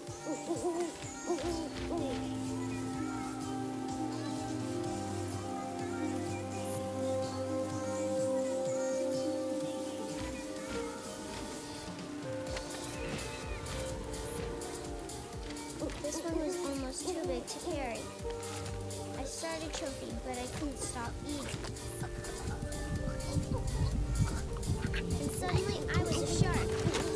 This one was almost too big to carry. I started choking, but I couldn't stop eating. And suddenly, I was a shark.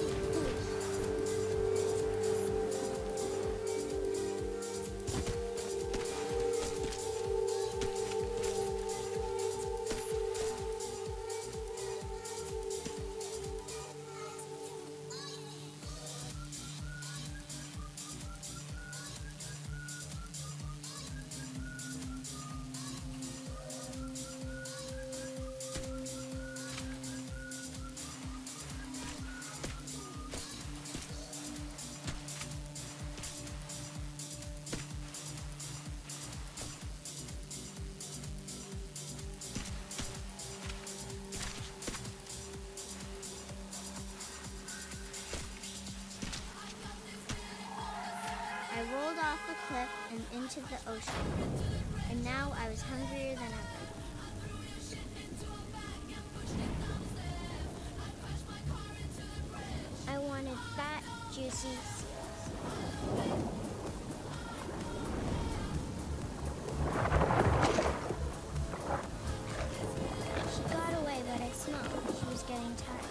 I rolled off the cliff and into the ocean, and now I was hungrier than ever. I wanted fat, juicy seals. She got away, but I smelled she was getting tired.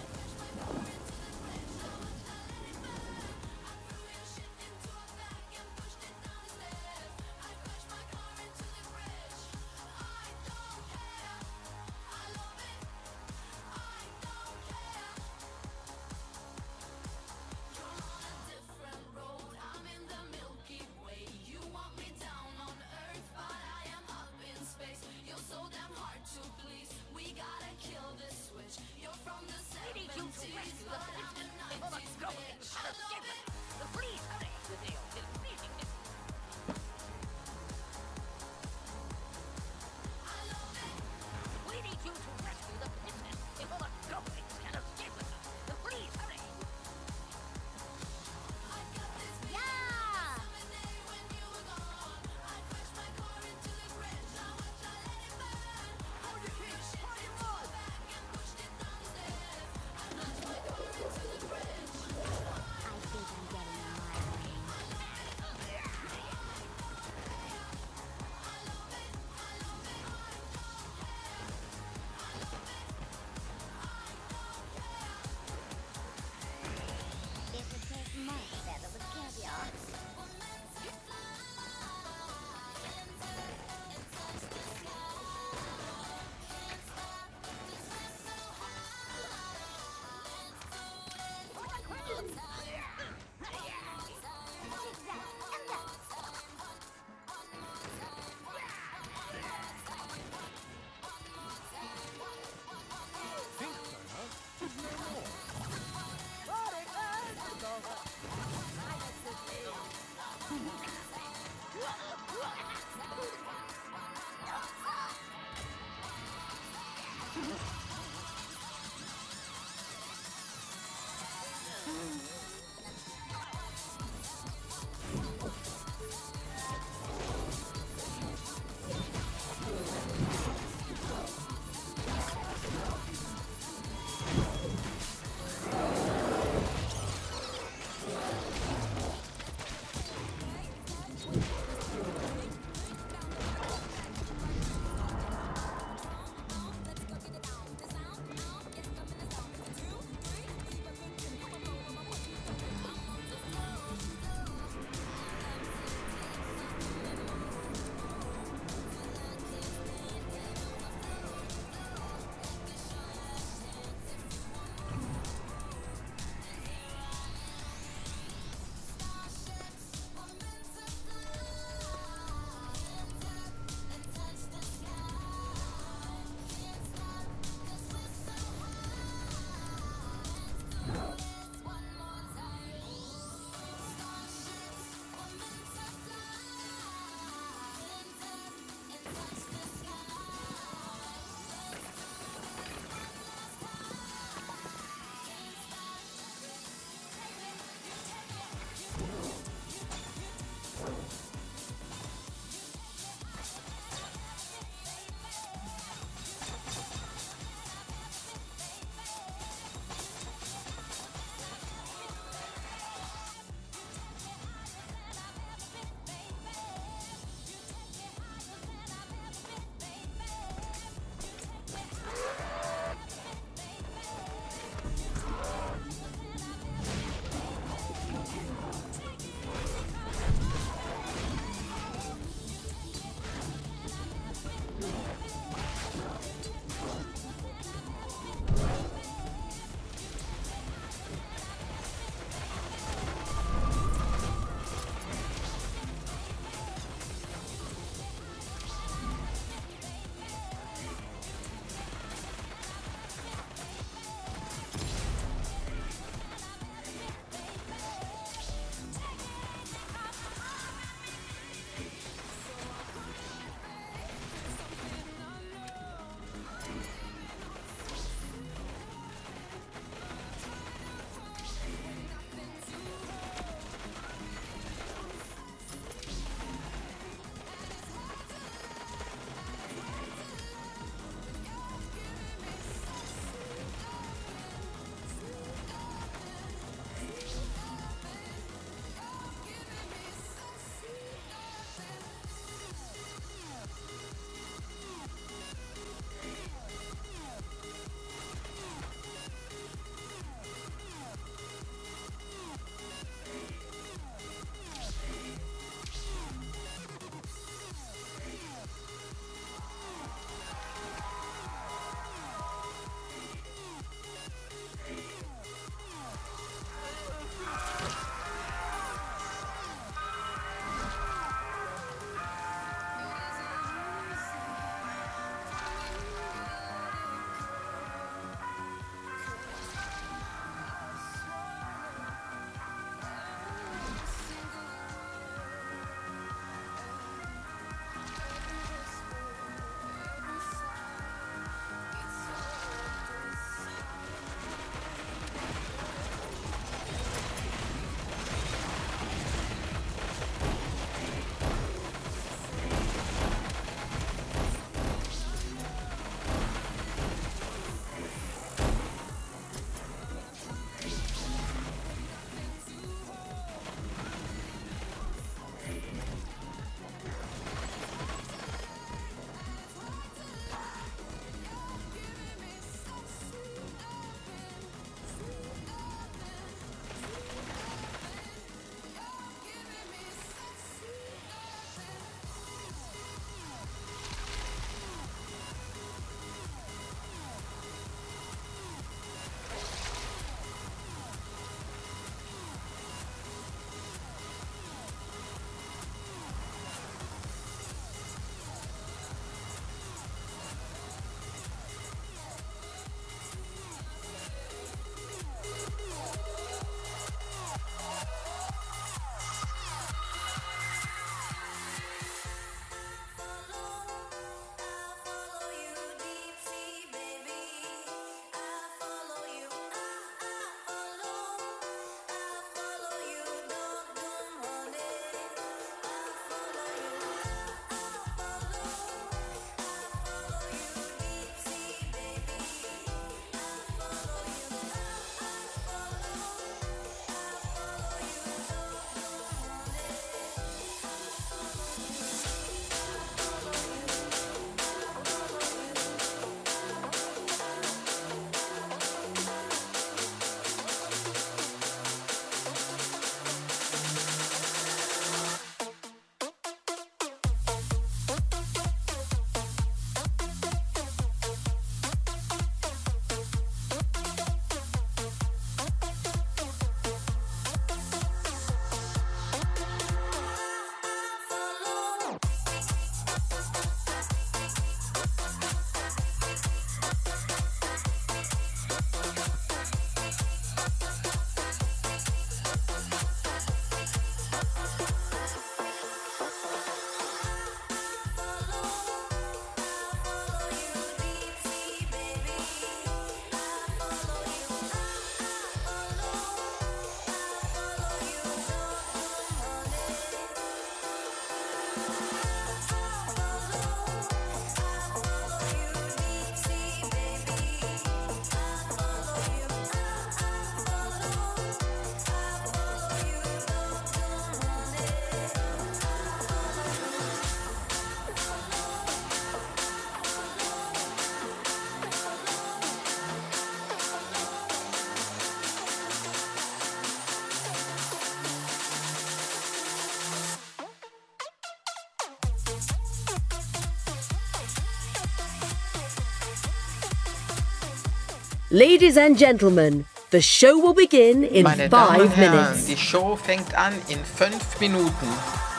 Ladies and gentlemen, the show will begin in Meine Damen und 5 Herren, minutes. die Show fängt an in 5 Minuten.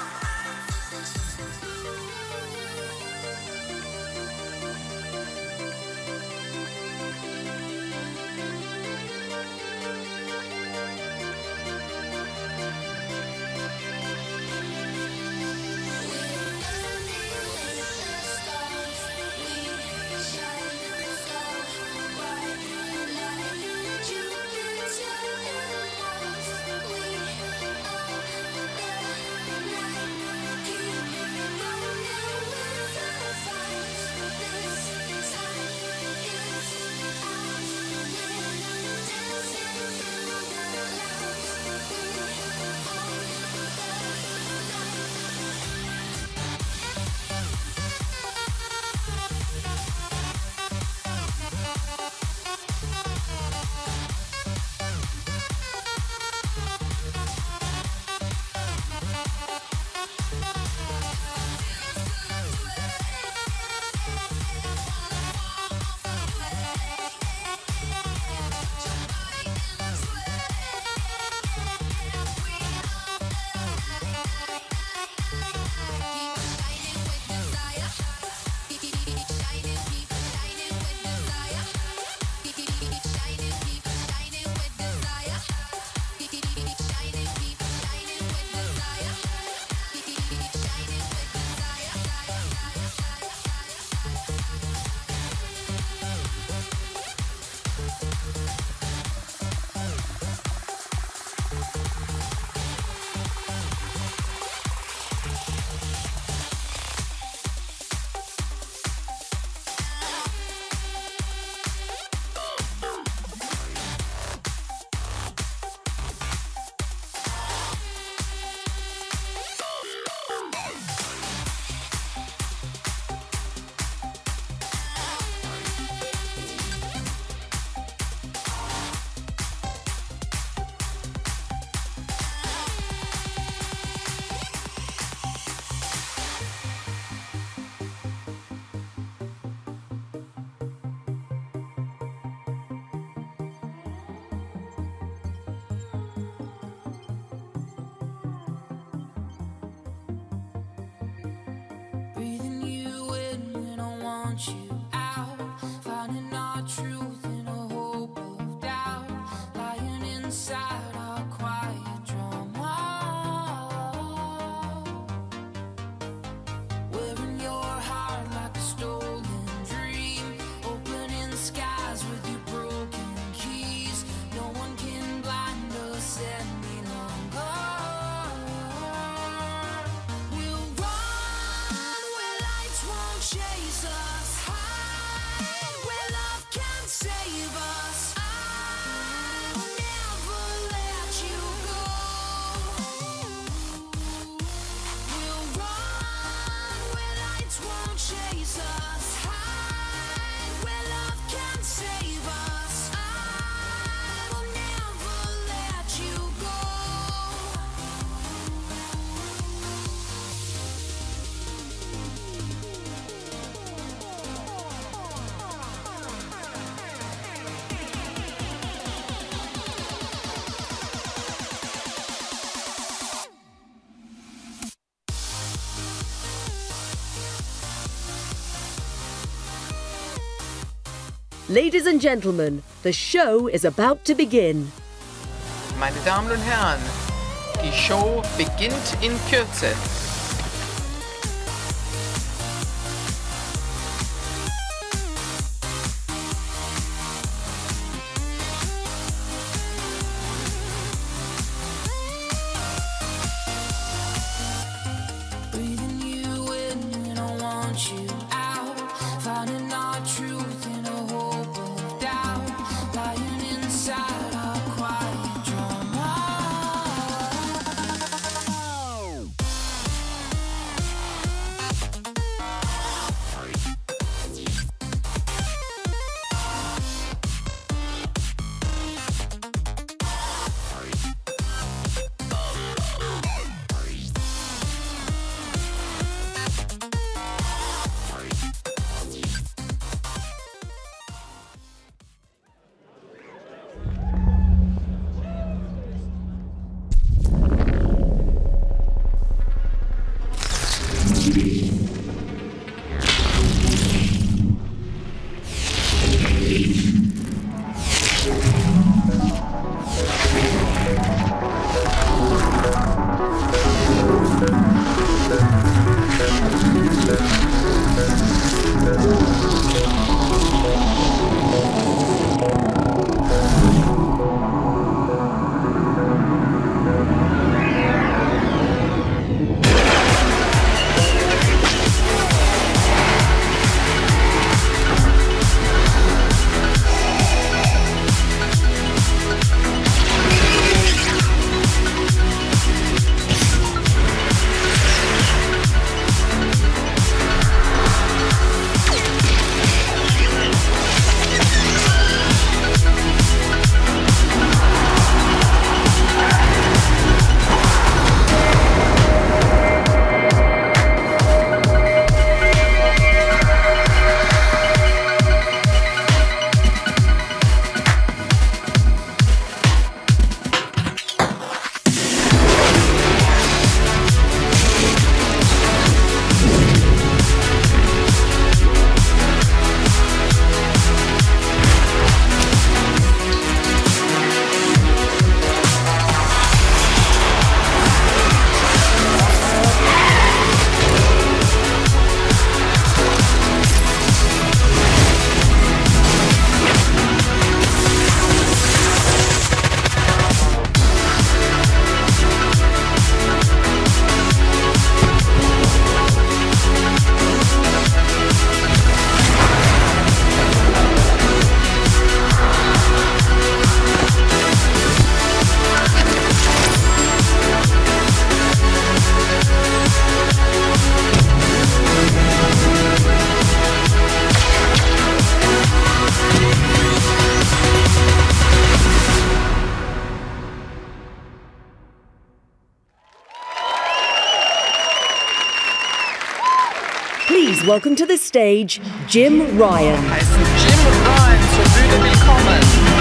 Breathing you in when I want you out. Finding our truth in a hope of doubt. Lying inside our quiet drama. Wearing your heart like a stolen dream. Opening skies with your broken keys. No one can blind us any longer. We'll run where lights won't chase us. Hide where love can save us. I'll never let you go. We'll run where lights won't chase us. Hide where love can save us. I'll never let you go. Ladies and gentlemen, the show is about to begin. Meine Damen und Herren, die Show beginnt in Kürze. Breathing you in when I want you out. Finding our truth in a hope of doubt. Lying inside our quiet drama. welcome to the stage Jim Ryan. Heißen Jim Ryan zur Bühne willkommen.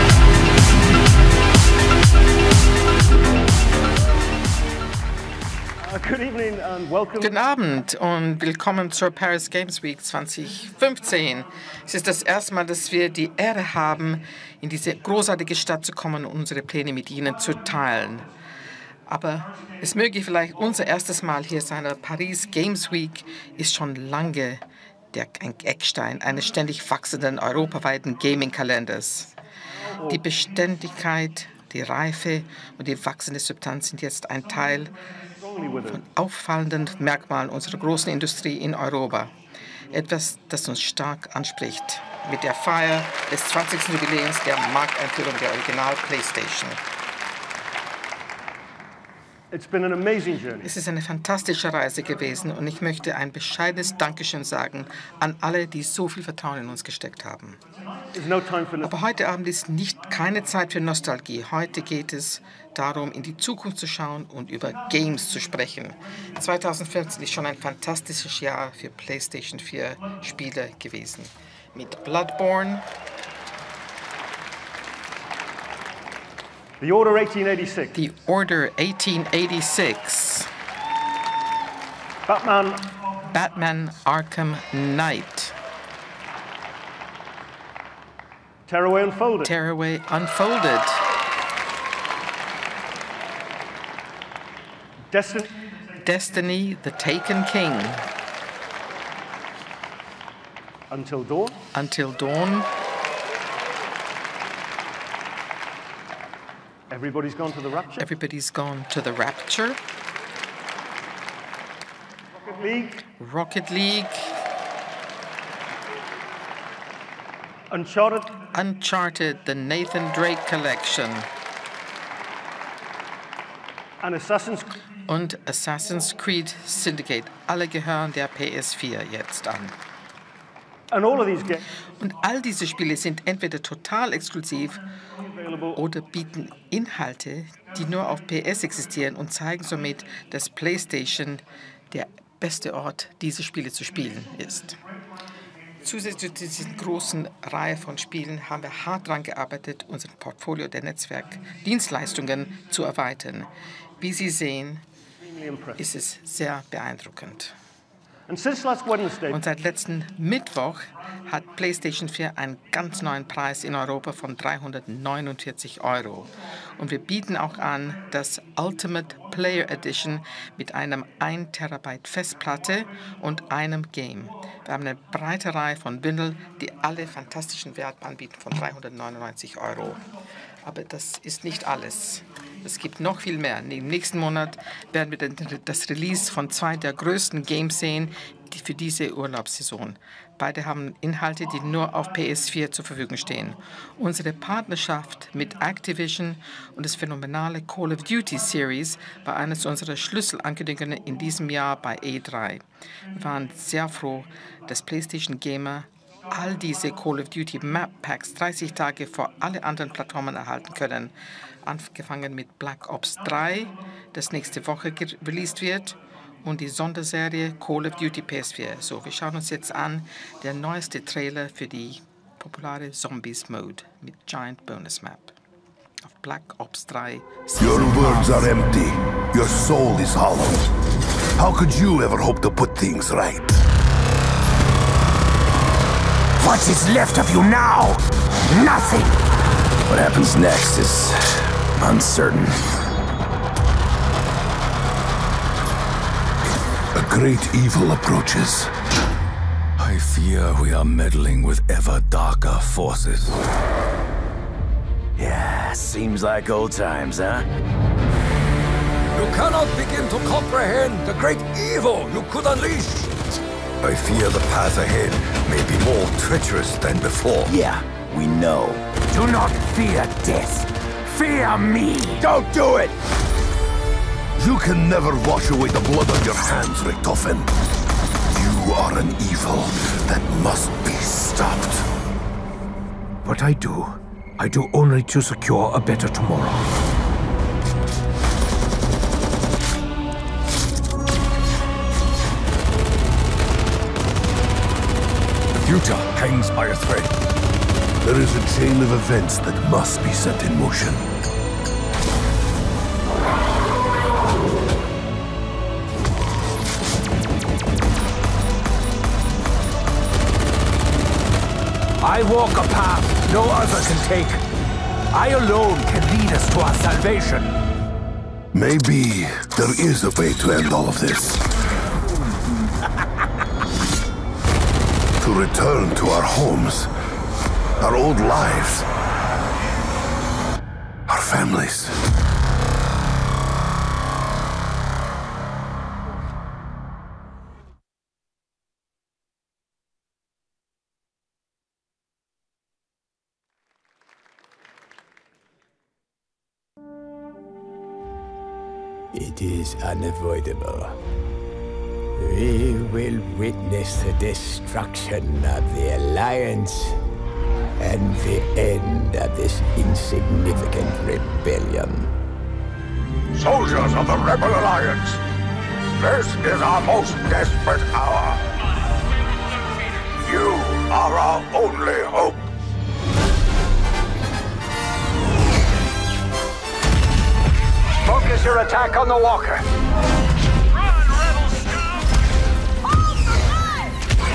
Good evening and welcome. Guten Abend und willkommen zur Paris Games Week 2015. Es ist das erste Mal, dass wir die Ehre haben, in diese großartige Stadt zu kommen und unsere Pläne mit Ihnen zu teilen. Aber es möge vielleicht unser erstes Mal hier sein. Der Paris Games Week ist schon lange ein Eckstein eines ständig wachsenden europaweiten Gaming-Kalenders. Die Beständigkeit, die Reife und die wachsende Substanz sind jetzt ein Teil von auffallenden Merkmalen unserer großen Industrie in Europa. Etwas, das uns stark anspricht. Mit der Feier des 20. Jubiläums der Markteinführung der Original PlayStation. It's been an amazing journey. Es ist eine fantastische Reise gewesen und ich möchte ein bescheidenes Dankeschön sagen an alle, die so viel Vertrauen in uns gesteckt haben. There's no time for Aber heute Abend ist keine Zeit für Nostalgie. Heute geht es darum, in die Zukunft zu schauen und über Games zu sprechen. 2015 ist schon ein fantastisches Jahr für PlayStation 4 Spiele gewesen. Mit Bloodborne, The Order 1886. The Order 1886, Batman Arkham Knight, Tearaway Unfolded. Tearaway Unfolded, Destiny, The Taken King, Until Dawn. Until Dawn, Everybody's Gone to the Rapture. Everybody's Gone to the Rapture, Rocket League, Uncharted. The Nathan Drake Collection And Assassin's Creed. und Assassin's Creed Syndicate. Alle gehören der PS4 jetzt an. And all of these games Und all diese Spiele sind entweder total exklusiv available. oder bieten Inhalte, die nur auf PS existieren und zeigen somit, dass PlayStation der beste Ort, diese Spiele zu spielen ist. Zusätzlich zu dieser großen Reihe von Spielen haben wir hart daran gearbeitet, unser Portfolio der Netzwerkdienstleistungen zu erweitern. Wie Sie sehen, ist es sehr beeindruckend. And since last Wednesday, Und seit letzten Mittwoch hat PlayStation 4 einen ganz neuen Preis in Europa von 349 €. Und wir bieten auch an das Ultimate Player Edition mit einem 1 Terabyte Festplatte und einem Game. Wir haben eine breite Reihe von Bündeln, die alle fantastischen Wert anbieten von 399 €. Aber das ist nicht alles. Es gibt noch viel mehr. Im nächsten Monat werden wir das Release von 2 der größten Games sehen für diese Urlaubssaison. Beide haben Inhalte, die nur auf PS4 zur Verfügung stehen. Unsere Partnerschaft mit Activision und das phänomenale Call of Duty Series war eines unserer Schlüsselankündigungen in diesem Jahr bei E3. Wir waren sehr froh, dass PlayStation Gamer all diese Call of Duty Map Packs 30 Tage vor alle anderen Plattformen erhalten können. Angefangen mit Black Ops 3, das nächste Woche released wird, und die Sonderserie Call of Duty PS4. So, wir schauen uns jetzt an der neueste Trailer für die populare Zombies Mode mit Giant Bonus Map auf Black Ops 3. Your words are empty. Your soul is hollow. How could you ever hope to put things right? What is left of you now? Nothing! What happens next is uncertain. A great evil approaches. I fear we are meddling with ever darker forces. Yeah, seems like old times, huh? You cannot begin to comprehend the great evil you could unleash. I fear the path ahead may be more treacherous than before. Yeah, we know. Do not fear death. Fear me! Don't do it! You can never wash away the blood on your hands, Richtofen. You are an evil that must be stopped. What I do only to secure a better tomorrow. future hangs by a thread. There is a chain of events that must be set in motion. I walk a path no other can take. I alone can lead us to our salvation. Maybe there is a way to end all of this. To return to our homes, our old lives, our families. It is unavoidable. We will witness the destruction of the Alliance and the end of this insignificant rebellion. Soldiers of the Rebel Alliance, this is our most desperate hour. You are our only hope. Focus your attack on the walker. Run, rebel scum! Hold the line!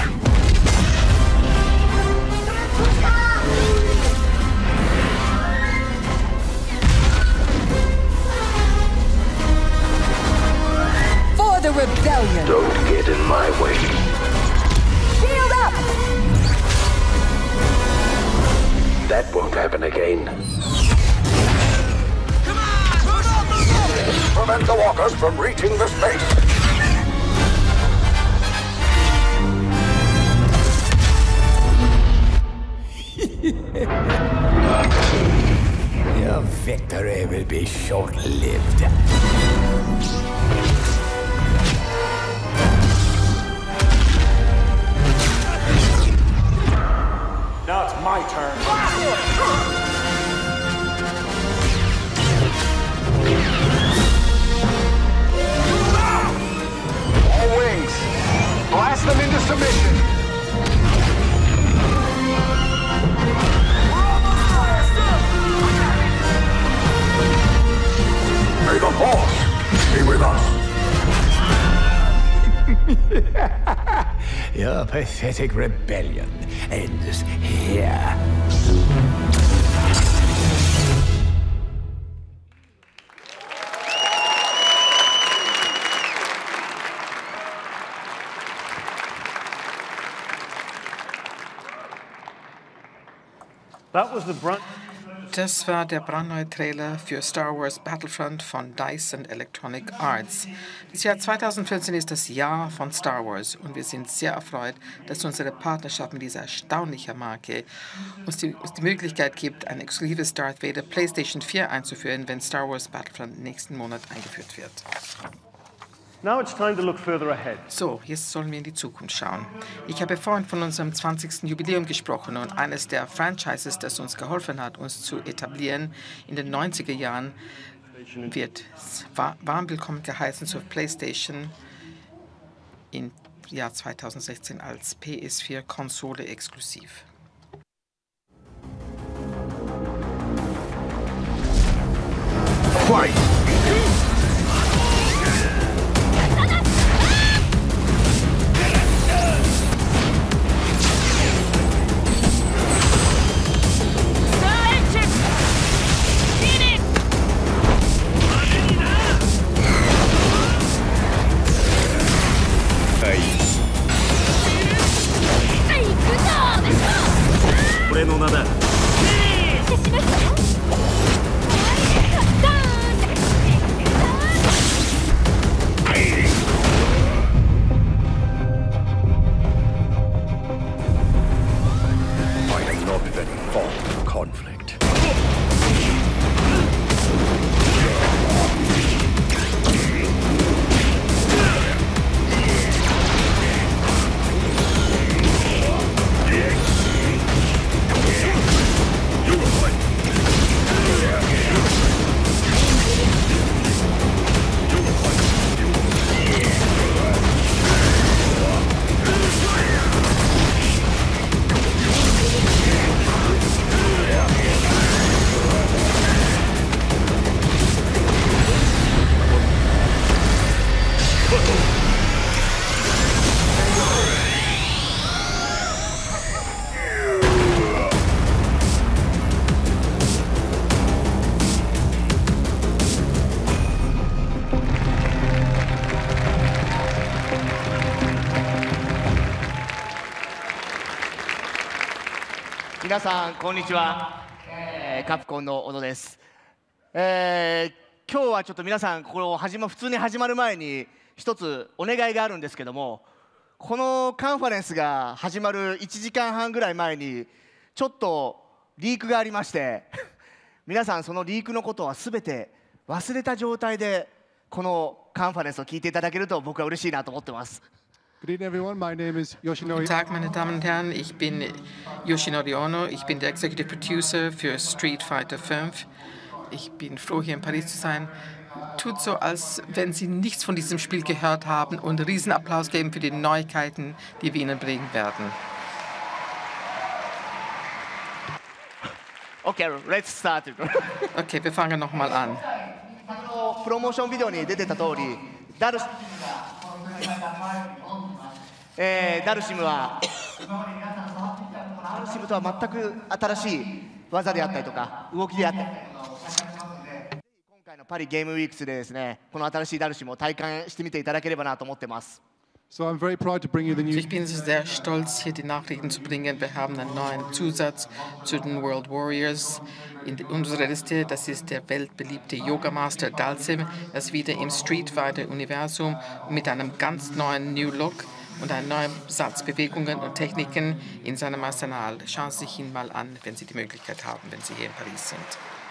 For the rebellion! Don't get in my way. Shield up! That won't happen again. Prevent the walkers from reaching the space. Your victory will be short-lived. Now it's my turn. All wings, blast them into submission. May the Force be with us. Your pathetic rebellion ends here. That was the brand. Das war der brandneue Trailer für Star Wars Battlefront von DICE und Electronic Arts. Das Jahr 2014 ist das Jahr von Star Wars und wir sind sehr erfreut, dass unsere Partnerschaft mit dieser erstaunlichen Marke uns die Möglichkeit gibt, ein exklusives Darth Vader PlayStation 4 einzuführen, wenn Star Wars Battlefront nächsten Monat eingeführt wird. Now it's time to look further ahead. So, jetzt sollen wir in die Zukunft schauen. Ich habe vorhin von unserem 20. Jubiläum gesprochen und eines der Franchises, das uns geholfen hat, uns zu etablieren in den 90er Jahren, wird warm willkommen geheißen zur PlayStation im Jahr 2016 als PS4-Konsole exklusiv. Fight! 皆さんこんにちは、カプコンの小野です、今日はちょっと皆さんこれ普通に始まる前に一つお願いがあるんですけども、このカンファレンスが始まる1時間半ぐらい前にちょっとリークがありまして皆さんそのリークのことは全て忘れた状態でこのカンファレンスを聞いていただけると僕は嬉しいなと思ってます。 Good evening, everyone. My name is Yoshinori. Guten Tag, meine Damen und Herren. Ich bin Yoshinori Ono. Ich bin der Executive Producer für Street Fighter V. Ich bin froh, hier in Paris zu sein. Tut so, als wenn Sie nichts von diesem Spiel gehört haben und einen Riesenapplaus geben für die Neuigkeiten, die wir Ihnen bringen werden. Okay, let's start. Okay, wir fangen nochmal an. プロモーションビデオに出てた通り、ダルシムとは全く新しい技であったりとか動きであったり、今回のパリゲームウィークスでですね、この新しいダルシムを体感してみていただければなと思ってます。 So I'm very proud to bring you the news. Ich bin sehr stolz, hier die Nachrichten zu bringen. Wir haben einen neuen Zusatz zu den World Warriors in unserer Liste. Das ist der weltbeliebte Yoga Master Dalsim. Er ist wieder im Street Fighter Universum mit einem ganz neuen New Look und einem neuen Satz Bewegungen und Techniken in seinem Arsenal. Schauen Sie sich ihn mal an, wenn Sie die Möglichkeit haben, wenn Sie hier in Paris sind.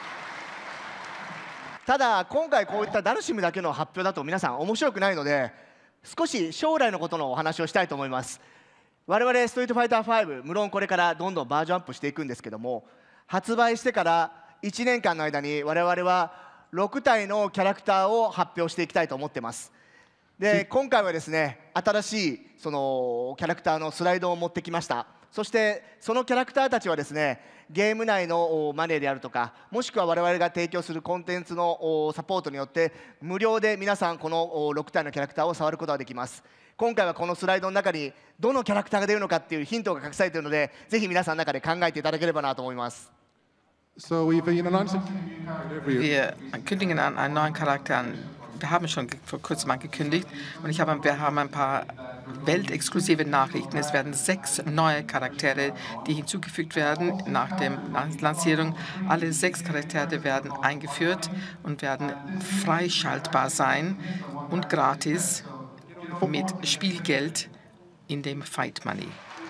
ただ今回こういったダルシムだけの発表だと皆さん面白くないので、少し将来のことのお話をしたいと思います。我々ストリートファイター5、無論これからどんどんバージョンアップしていくんですけども、発売してから1年間の間に我々は6体のキャラクターを発表していきたいと思ってます。で、今回はですね、新しいそのキャラクターのスライドを持ってきました。そしてそのキャラクターたちはですね、ゲーム内のマネーであるとか、もしくは我々が提供するコンテンツのサポートによって無料で皆さんこの6体のキャラクターを触ることができます。今回はこのスライドの中にどのキャラクターが出るのかっていうヒントが隠されているので、ぜひ皆さんの中で考えていただければなと思います。 So we've announced Wir kündigen einen neuen Charakter an. Wir haben schon vor kurzem angekündigt und wir haben ein paar weltexklusive Nachrichten. Es werden 6 neue Charaktere, die hinzugefügt werden nach der Lancierung. Alle 6 Charaktere werden eingeführt und werden freischaltbar sein und gratis mit Spielgeld in dem Fight Money.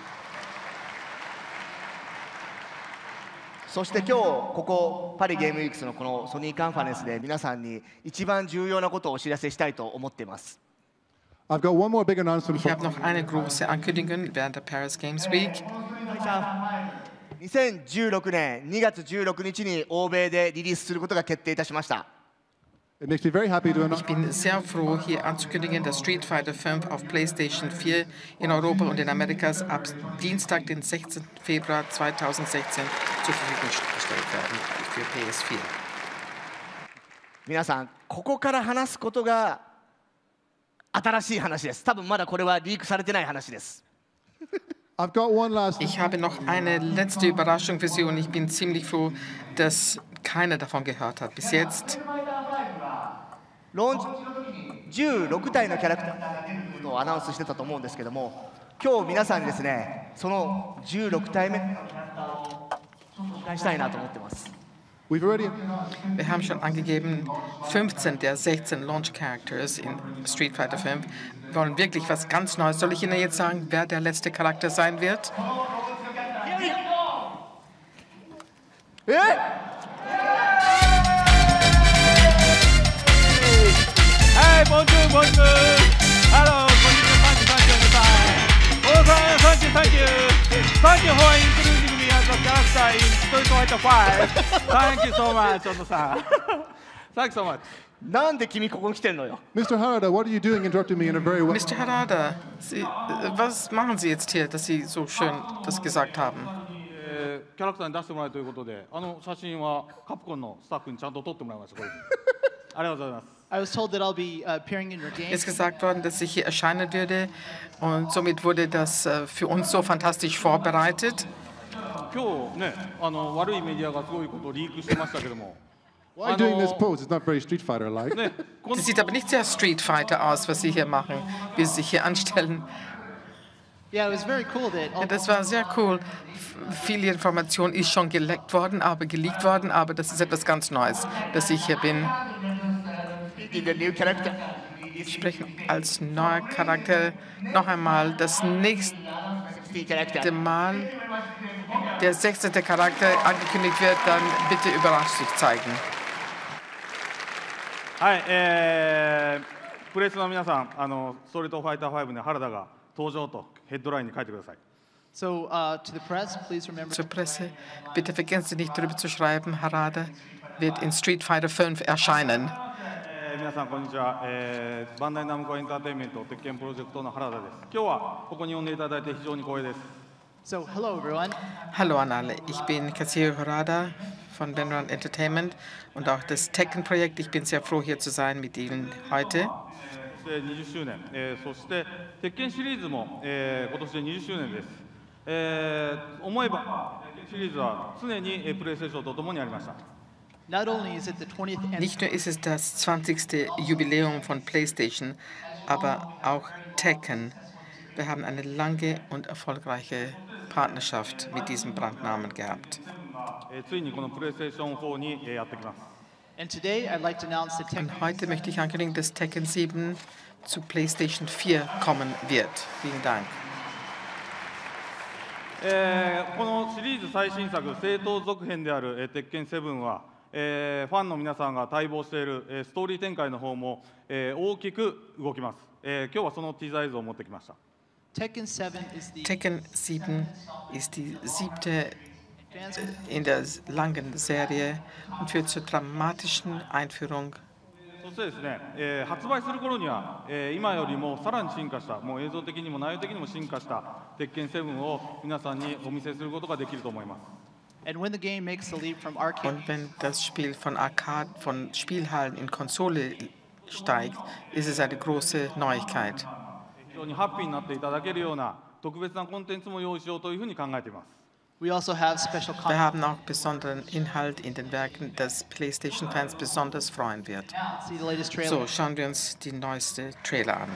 そして今日ここパリゲームウィークスのこのソニーカンファレンスで皆さんに一番重要なことをお知らせしたいと思っています。 I've got one more big announcement. Ich habe noch eine große Ankündigung während der Paris Games Week. 2016年2月16日に欧米でリリースすることが決定いたしました。 It makes me very happy to announce. Ich bin sehr froh, hier anzukündigen, dass Street Fighter V auf PlayStation 4 in Europa und in Amerikas ab Dienstag, den 16. Februar 2016 zur Verfügung gestellt werden für PS4. 皆さん、ここから話すことが新しい話です。多分まだこれはリークされてない話です。 I've got one last. Ich habe noch eine letzte Überraschung für Sie und ich bin ziemlich froh, dass keiner davon gehört hat bis jetzt. 16体のキャラクターをアナウンスしてたと思うんですけども、今日皆さんにですね、その16体目を紹介したいなと思ってます。 Wir haben schon angegeben, 15 der 16 Launch Characters in Street Fighter V wollen wirklich was ganz Neues. Soll ich Ihnen jetzt sagen, wer der letzte Charakter sein wird? Hey, bonjour, bonjour. Hello, thank you. Thank you for including me as a character in Street Fighter 5. Thank you so much, Ono-san. Thanks so much. なんで君ここに来てんのよ。 Mr. Harada, what are you doing interrupting me in a very well? Mr. Harada, was machen Sie jetzt hier, dass Sie so schön das gesagt haben? キャラクターに出してもらえるということで、写真はカプコンのスタッフにちゃんと撮ってもらいました。これありがとうございます。 I was told that I'll be appearing in your game. Es ist gesagt worden, dass ich hier erscheinen würde und somit wurde das für uns so fantastisch vorbereitet. 今日ね、悪いメディアがすごいことをリークしてましたけども。 Why doing this pose? It's not very Street Fighter-like. Das sieht aber nicht sehr Street Fighter aus, was Sie hier machen, wie Sie sich hier anstellen. Yeah, it was very cool that Ja, das war sehr cool. Viele Information ist schon geleakt worden, aber das ist etwas ganz Neues, dass ich hier bin. Ich spreche als neuer Charakter noch einmal das nächste Mal. Der 16. Charakter angekündigt wird, dann bitte überrascht sich zeigen. はい、プレスの皆さん、ストリートファイター5の原田が登場とヘッドラインに書いてください。 So, to the press, please remember. Zur Presse, bitte vergessen Sie nicht darüber zu schreiben, Harada wird in Street Fighter 5 erscheinen. 皆さんこんにちは、バンダイナムコエンターテインメント鉄拳プロジェクトの原田です。今日はここに呼んでいただいて非常に光栄です。 So, hello everyone. Hallo an alle, ich bin Kazuhiro Harada von Benran Entertainment und auch das Tekken-Projekt. Ich bin sehr froh, hier zu sein mit Ihnen heute. 20周年、そして鉄拳シリーズも、今年で20周年です。思えば鉄拳シリーズは常にプレイステーションとともにありました。 Not only is it the 20th Nicht nur ist es das 20. Jubiläum von PlayStation, aber auch Tekken. Wir haben eine lange und erfolgreiche Partnerschaft mit diesem Brandnamen gehabt. ついにこのプレイステーション4にやってきます。 And today I'd like to announce that Tekken. Und heute möchte ich ankündigen, dass Tekken 7 zu PlayStation 4 kommen wird. Vielen Dank. このシリーズ最新作正当続編である鉄拳7は、ファンの皆さんが待望している、ストーリー展開の方も、大きく動きます。今日はそのティザー映像を持ってきました。 Tekken 7 is the Tekken 7 ist die 7. In der langen Serie und führt zur dramatischen Einführung. そしてですね、発売する頃には、今よりもさらに進化した、もう映像的にも内容的にも進化した鉄拳7を皆さんにお見せすることができると思います。 And when the game makes the leap from arcade. Und wenn das Spiel von Spielhallen in Konsole steigt, ist es eine große Neuigkeit. 非常にハッピーになっていただけるような特別なコンテンツも用意しようというふうに考えています。 We also have special Wir haben auch besonderen Inhalt in den Werken, das PlayStation-Fans besonders freuen wird. See the latest trailer. So, schauen wir uns die neueste Trailer an.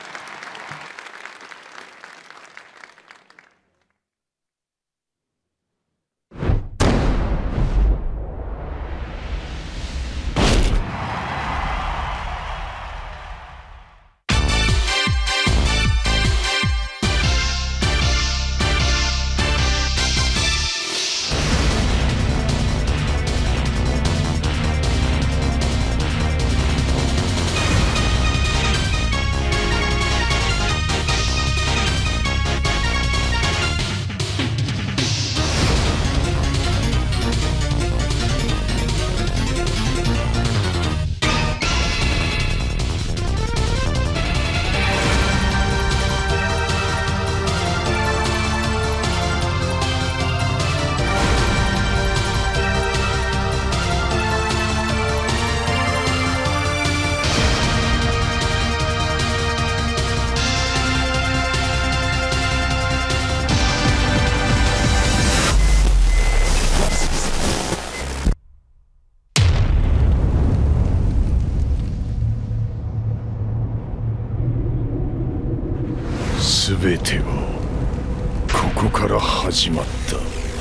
全てはここから始まった。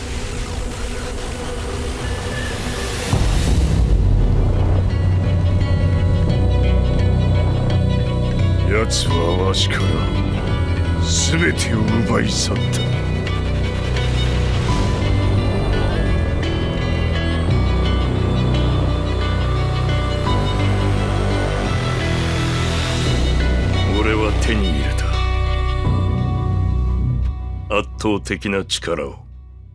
奴はわしから全てを奪い去った。俺は手に入れた圧倒的な力を。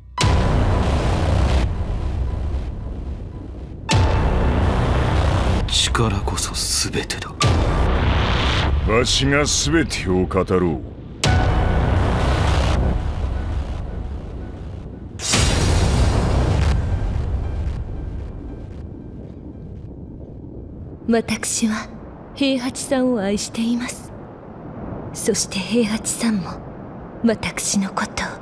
力こそ全てだ。わしが全てを語ろう。 私は平八さんを愛しています。そして平八さんも私のことを。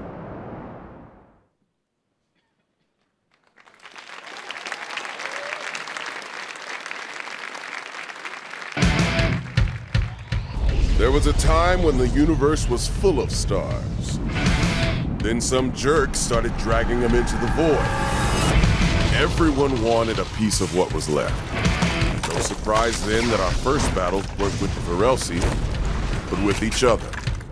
There was a time when the universe was full of stars. Then some jerks started dragging them into the void. Everyone wanted a piece of what was left. No surprise then that our first battle weren't with the Varelsi, but with each other.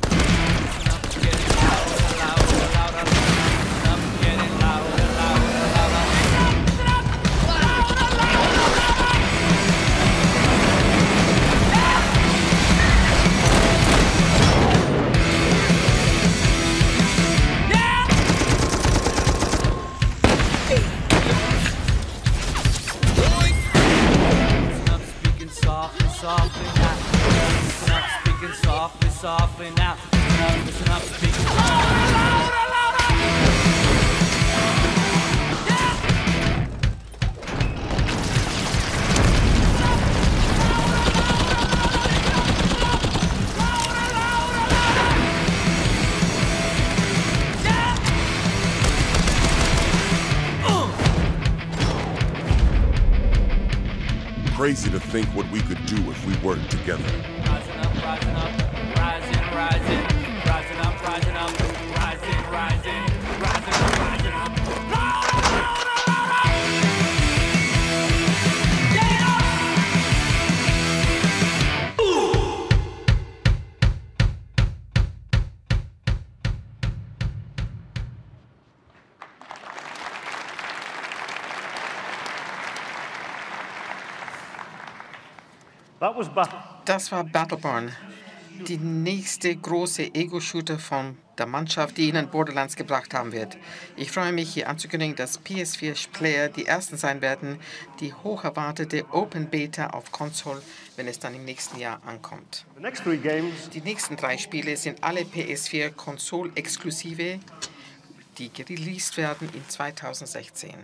Softly now, listen up, speak louder, louder. Crazy to think what we could do if we worked together. Rising up, rising up. Rising up, rising up, rising, rising, rising up, rising up. Das war Battleborn, die nächste große Ego-Shooter von der Mannschaft, die Ihnen Borderlands gebracht haben wird. Ich freue mich, hier anzukündigen, dass PS4-Player die ersten sein werden, die hoch erwartete Open Beta auf Konsole, wenn es dann im nächsten Jahr ankommt. Die nächsten 3 Spiele sind alle PS4-Konsole-Exklusive, die released werden in 2016.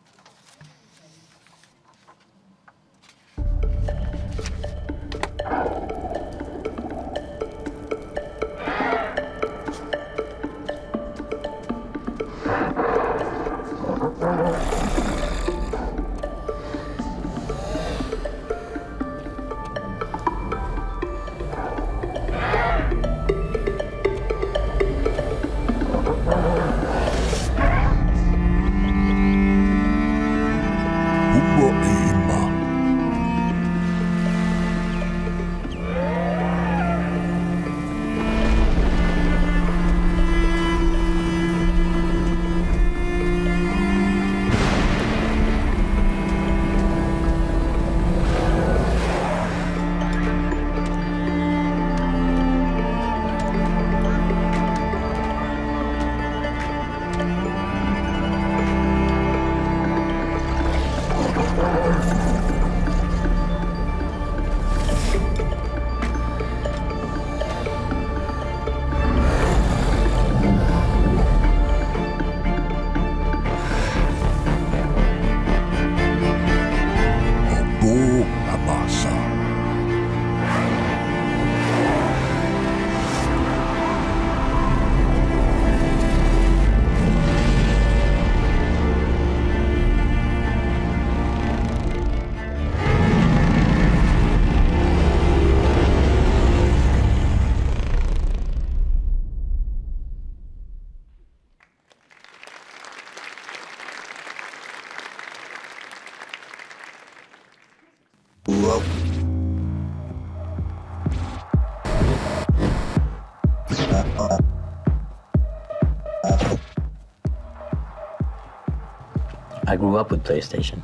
I grew up with PlayStation.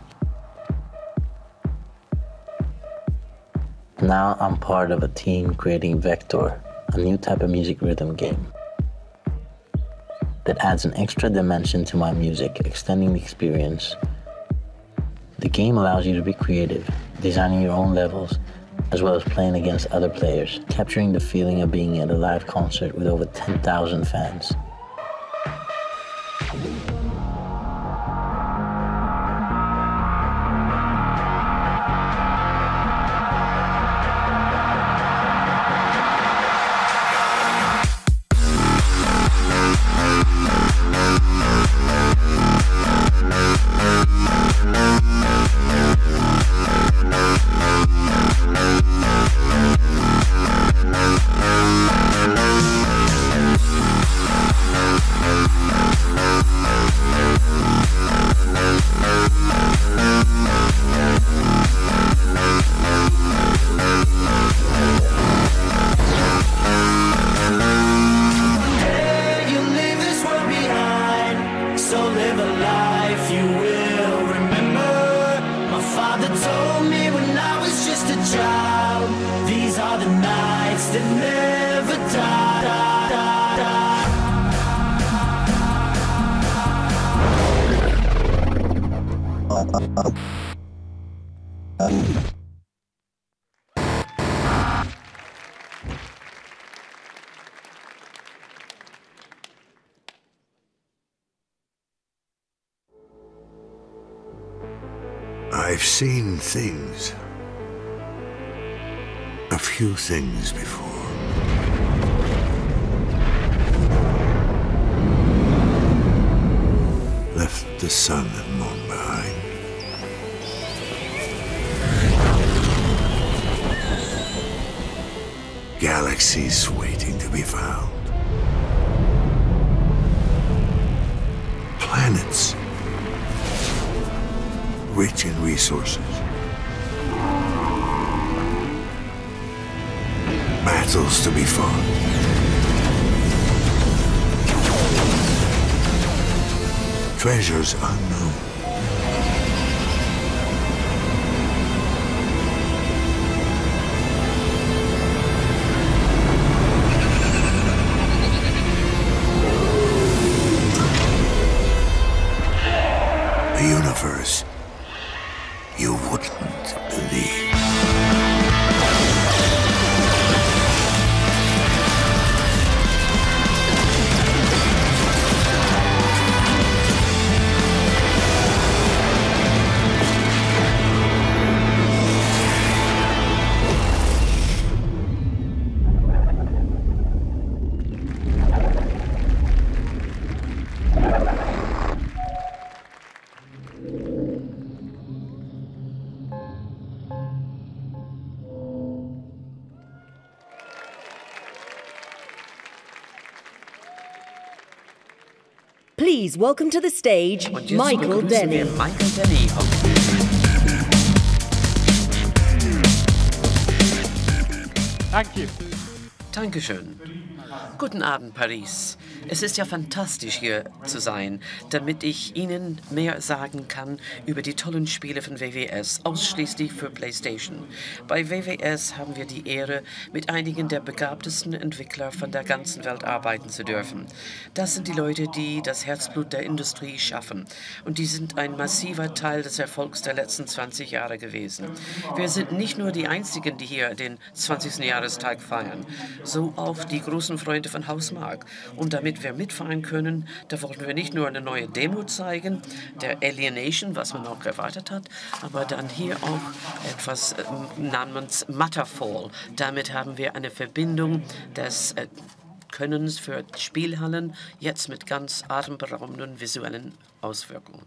Now I'm part of a team creating Vector, a new type of music rhythm game that adds an extra dimension to my music, extending the experience. The game allows you to be creative, designing your own levels, as well as playing against other players, capturing the feeling of being at a live concert with over 10,000 fans. told me when I was just a child, these are the nights that never die. I've seen things. A few things before. Left the sun and moon behind. Galaxies waiting to be found. Planets rich in resources. Battles to be fought. Treasures unknown. A universe you wouldn't believe. Please welcome to the stage Michael Denny. Michael Denny. Thank you. Dankeschön. Guten Abend, Paris. Es ist ja fantastisch, hier zu sein, damit ich Ihnen mehr sagen kann über die tollen Spiele von WWS, ausschließlich für PlayStation. Bei WWS haben wir die Ehre, mit einigen der begabtesten Entwickler von der ganzen Welt arbeiten zu dürfen. Das sind die Leute, die das Herzblut der Industrie schaffen. Und die sind ein massiver Teil des Erfolgs der letzten 20 Jahre gewesen. Wir sind nicht nur die Einzigen, die hier den 20. Jahrestag feiern, so auch die großen Freunde von Hausmark. Und damit wir mitfahren können, da wollten wir nicht nur eine neue Demo zeigen, der Alienation, was man auch erwartet hat, aber dann hier auch etwas namens Matterfall. Damit haben wir eine Verbindung des Könnens für Spielhallen, jetzt mit ganz atemberaubenden visuellen Auswirkungen.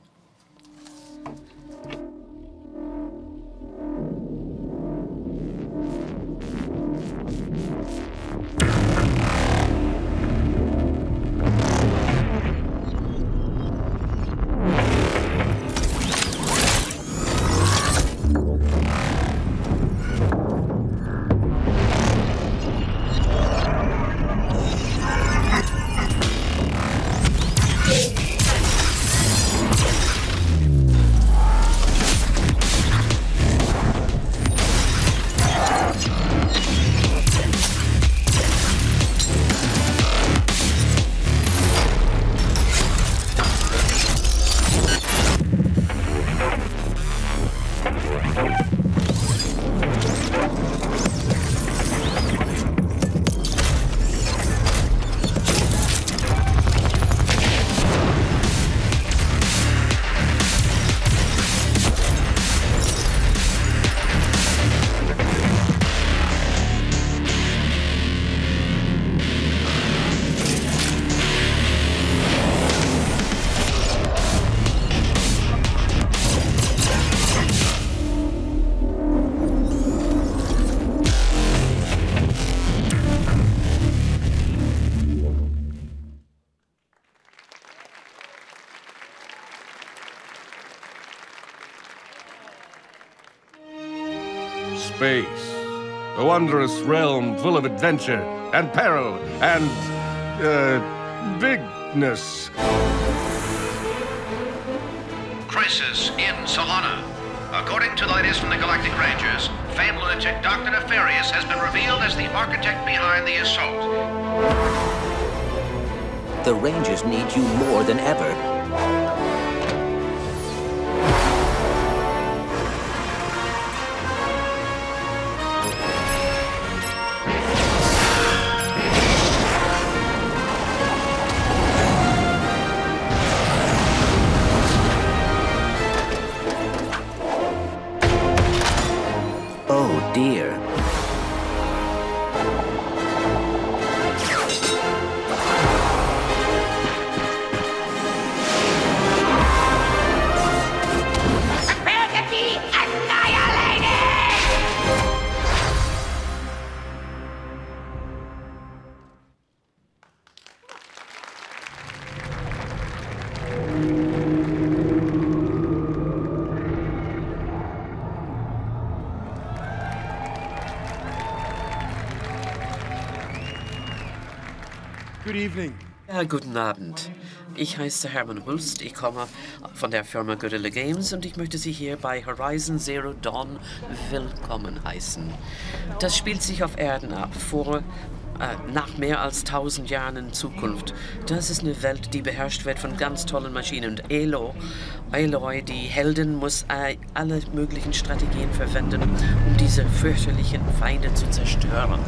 Space, a wondrous realm full of adventure and peril and, bigness. Crisis in Solana. According to the latest from the Galactic Rangers, famed lunatic Dr. Nefarious has been revealed as the architect behind the assault. The Rangers need you more than ever. Oh dear. Good evening. Ja, guten Abend. Ich heiße Hermann Hulst, ich komme von der Firma Guerrilla Games und ich möchte Sie hier bei Horizon Zero Dawn willkommen heißen. Das spielt sich auf Erden ab, nach mehr als 1000 Jahren in Zukunft. Das ist eine Welt, die beherrscht wird von ganz tollen Maschinen. Und Aloy, die Heldin, muss alle möglichen Strategien verwenden, um diese fürchterlichen Feinde zu zerstören.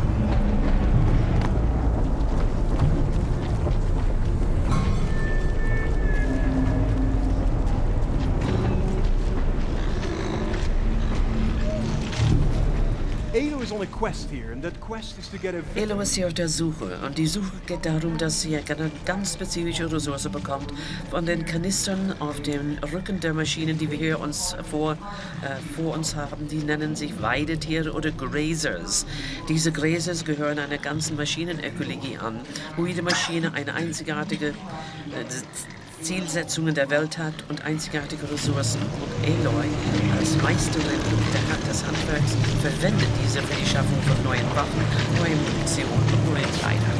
Aloy ist hier auf der Suche und die Suche geht darum, dass sie eine ganz spezifische Ressource bekommt von den Kanistern auf dem Rücken der Maschinen, die wir hier vor uns haben. Die nennen sich Weidetiere oder Grazers. Diese Grazers gehören einer ganzen Maschinenökologie an, wo jede Maschine eine einzigartige Zielsetzungen der Welt hat und einzigartige Ressourcen. Und Aloy als Meisterin des Handwerks verwendet diese für die Schaffung von neuen Waffen, neuen Munition und neuen Kleidern.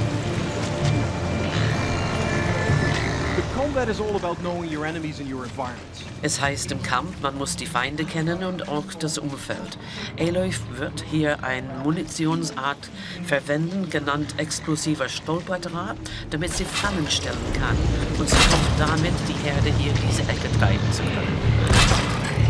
Es heißt im Kampf, man muss die Feinde kennen und auch das Umfeld. Aloy wird hier eine Munitionsart verwenden, genannt explosiver Stolperdraht, damit sie Fallen stellen kann. Und sie hofft damit, die Herde hier in diese Ecke treiben zu können.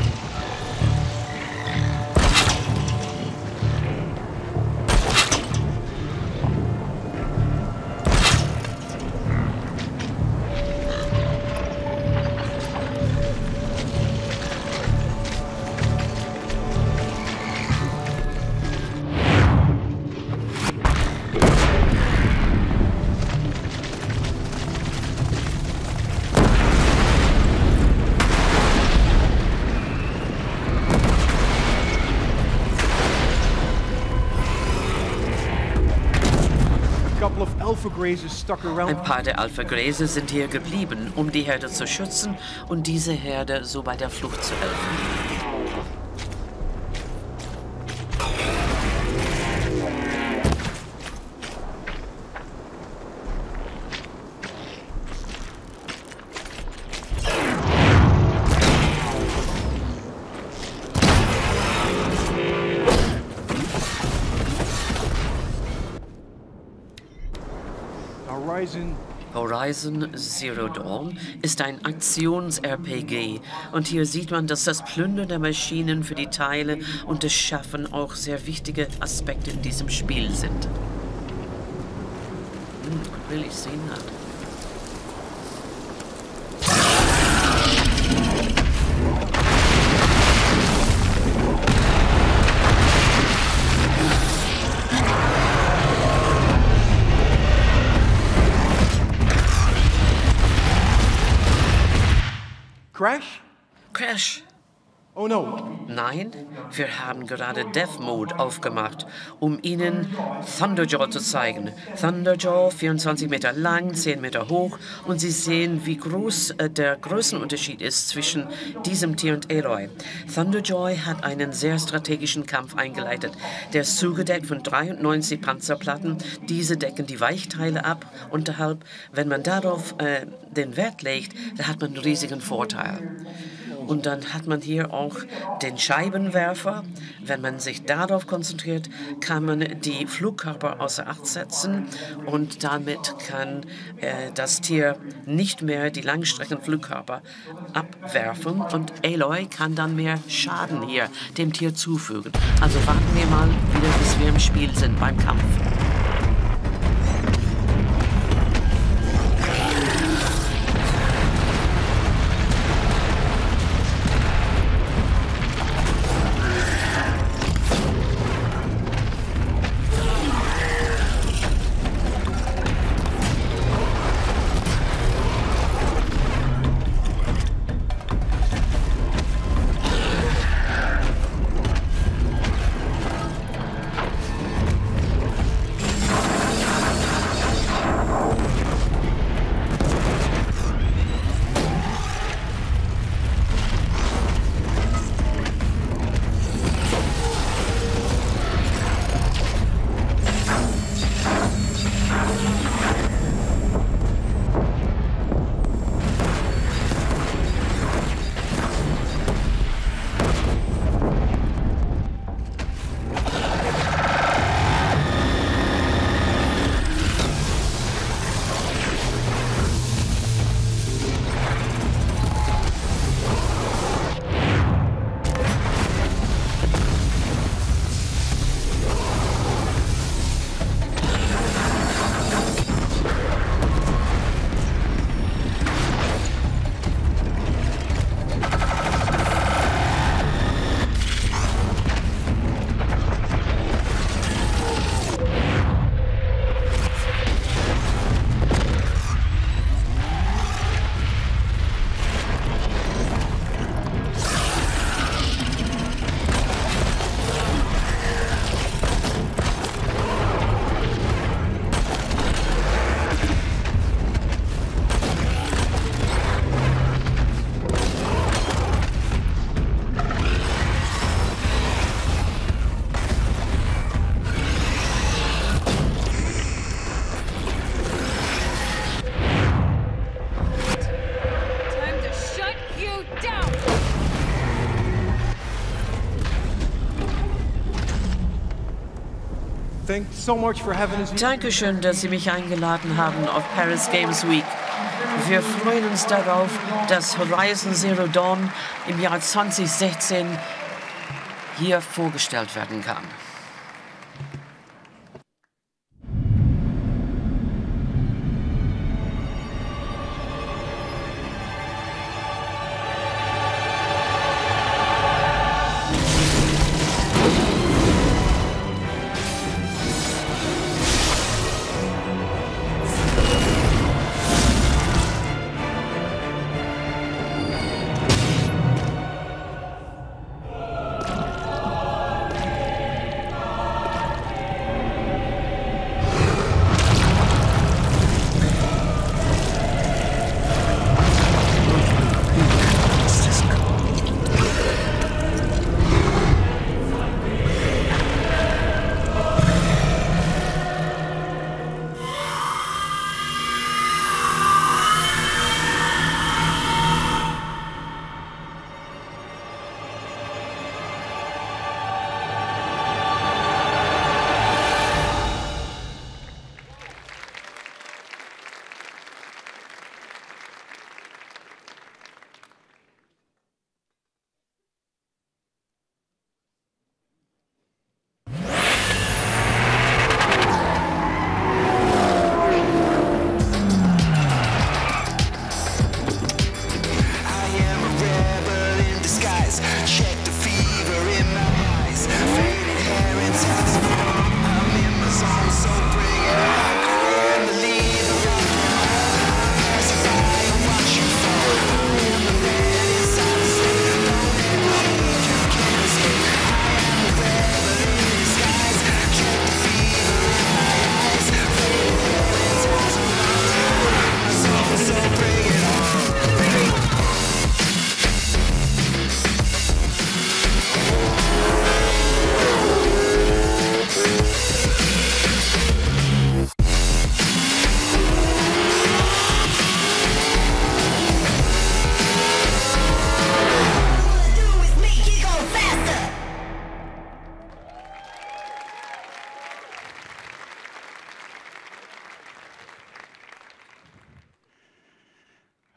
Ein paar der Alpha Grazers sind hier geblieben, um die Herde zu schützen und diese Herde so bei der Flucht zu helfen. Horizon Zero Dawn ist ein Aktions-RPG und hier sieht man, dass das Plündern der Maschinen für die Teile und das Schaffen auch sehr wichtige Aspekte in diesem Spiel sind. I really seen that. Crash? Crash. Oh no. Nein, wir haben gerade Death Mode aufgemacht, um Ihnen Thunderjaw zu zeigen. Thunderjaw, 24 Meter lang, 10 Meter hoch und Sie sehen, wie groß der Größenunterschied ist zwischen diesem Tier und Aloy. Thunderjaw hat einen sehr strategischen Kampf eingeleitet. Der ist zugedeckt von 93 Panzerplatten. Diese decken die Weichteile ab unterhalb. Wenn man darauf den Wert legt, dann hat man einen riesigen Vorteil. Und dann hat man hier auch den Scheibenwerfer. Wenn man sich darauf konzentriert, kann man die Flugkörper außer Acht setzen und damit kann das Tier nicht mehr die Langstreckenflugkörper abwerfen und Aloy kann dann mehr Schaden hier dem Tier zufügen. Also warten wir mal wieder, bis wir im Spiel sind beim Kampf. Dankeschön, dass Sie mich eingeladen haben auf Paris Games Week. Wir freuen uns darauf, dass Horizon Zero Dawn im Jahr 2016 hier vorgestellt werden kann.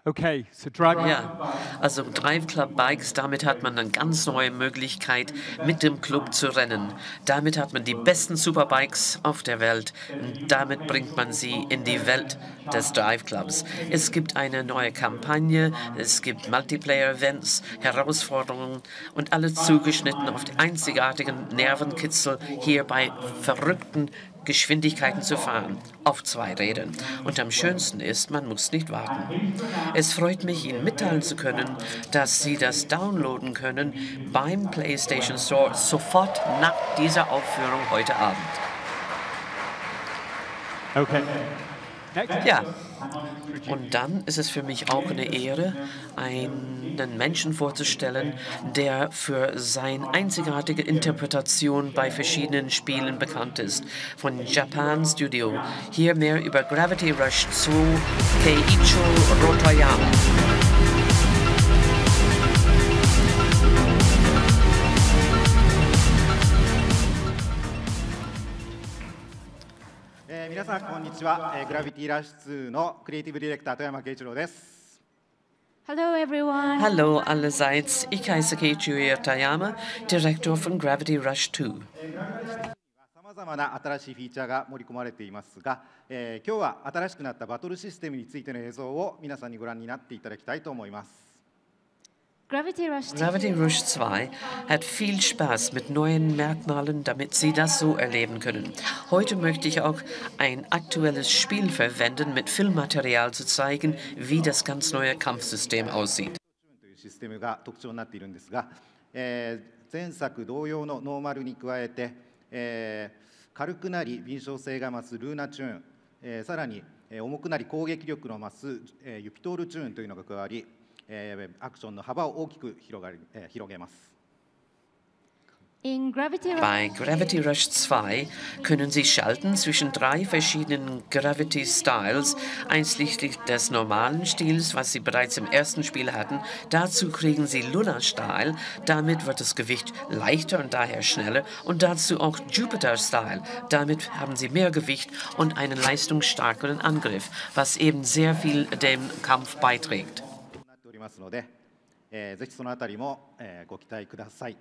Okay, so Drive. Ja, also Drive Club Bikes, damit hat man eine ganz neue Möglichkeit, mit dem Club zu rennen. Damit hat man die besten Superbikes auf der Welt und damit bringt man sie in die Welt des Drive Clubs. Es gibt eine neue Kampagne, es gibt Multiplayer-Events, Herausforderungen und alles zugeschnitten auf die einzigartigen Nervenkitzel, hier bei verrückten Geschwindigkeiten zu fahren, auf 2 Rädern. Und am schönsten ist, man muss nicht warten. Es freut mich, Ihnen mitteilen zu können, dass Sie das downloaden können beim PlayStation Store sofort nach dieser Aufführung heute Abend. Okay. Ja, und dann ist es für mich auch eine Ehre, einen Menschen vorzustellen, der für seine einzigartige Interpretation bei verschiedenen Spielen bekannt ist. Von Japan Studio. Hier mehr über Gravity Rush 2 Keiicho Rotoyama. 皆さんこんにちは、グラビティラッシュ2のクリエイティブディレクター富山圭一郎です。 Hello everyone. Hallo allerseits, ich heiße Keiichiro Tayama, Direktor von Gravity Rush 2. さまざまな新しいフィーチャーが盛り込まれていますが、今日は新しくなったバトルシステムについての映像を皆さんにご覧になっていただきたいと思います。 Gravity Rush 2 hat viel Spaß mit neuen Merkmalen, damit Sie das so erleben können. Heute möchte ich auch ein aktuelles Spiel verwenden, mit Filmmaterial zu zeigen, wie das ganz neue Kampfsystem aussieht. システムが特徴になっているんですが、前作同様のノーマルに加えて、軽くなり敏捷性が増すルーナチューン、さらに重くなり攻撃力の増す、ユピトールチューンというのが加わり、アクションの幅を大きく広げます。 Bei Gravity Rush 2 können Sie schalten zwischen 3 verschiedenen Gravity Styles, einschließlich des normalen Stils, was Sie bereits im ersten Spiel hatten. Dazu kriegen Sie Lunar Style, damit wird das Gewicht leichter und daher schneller. Und dazu auch Jupiter Style, damit haben Sie mehr Gewicht und einen leistungsstarkeren Angriff, was eben sehr viel dem Kampf beiträgt. ぜひそのあたりもご期待ください。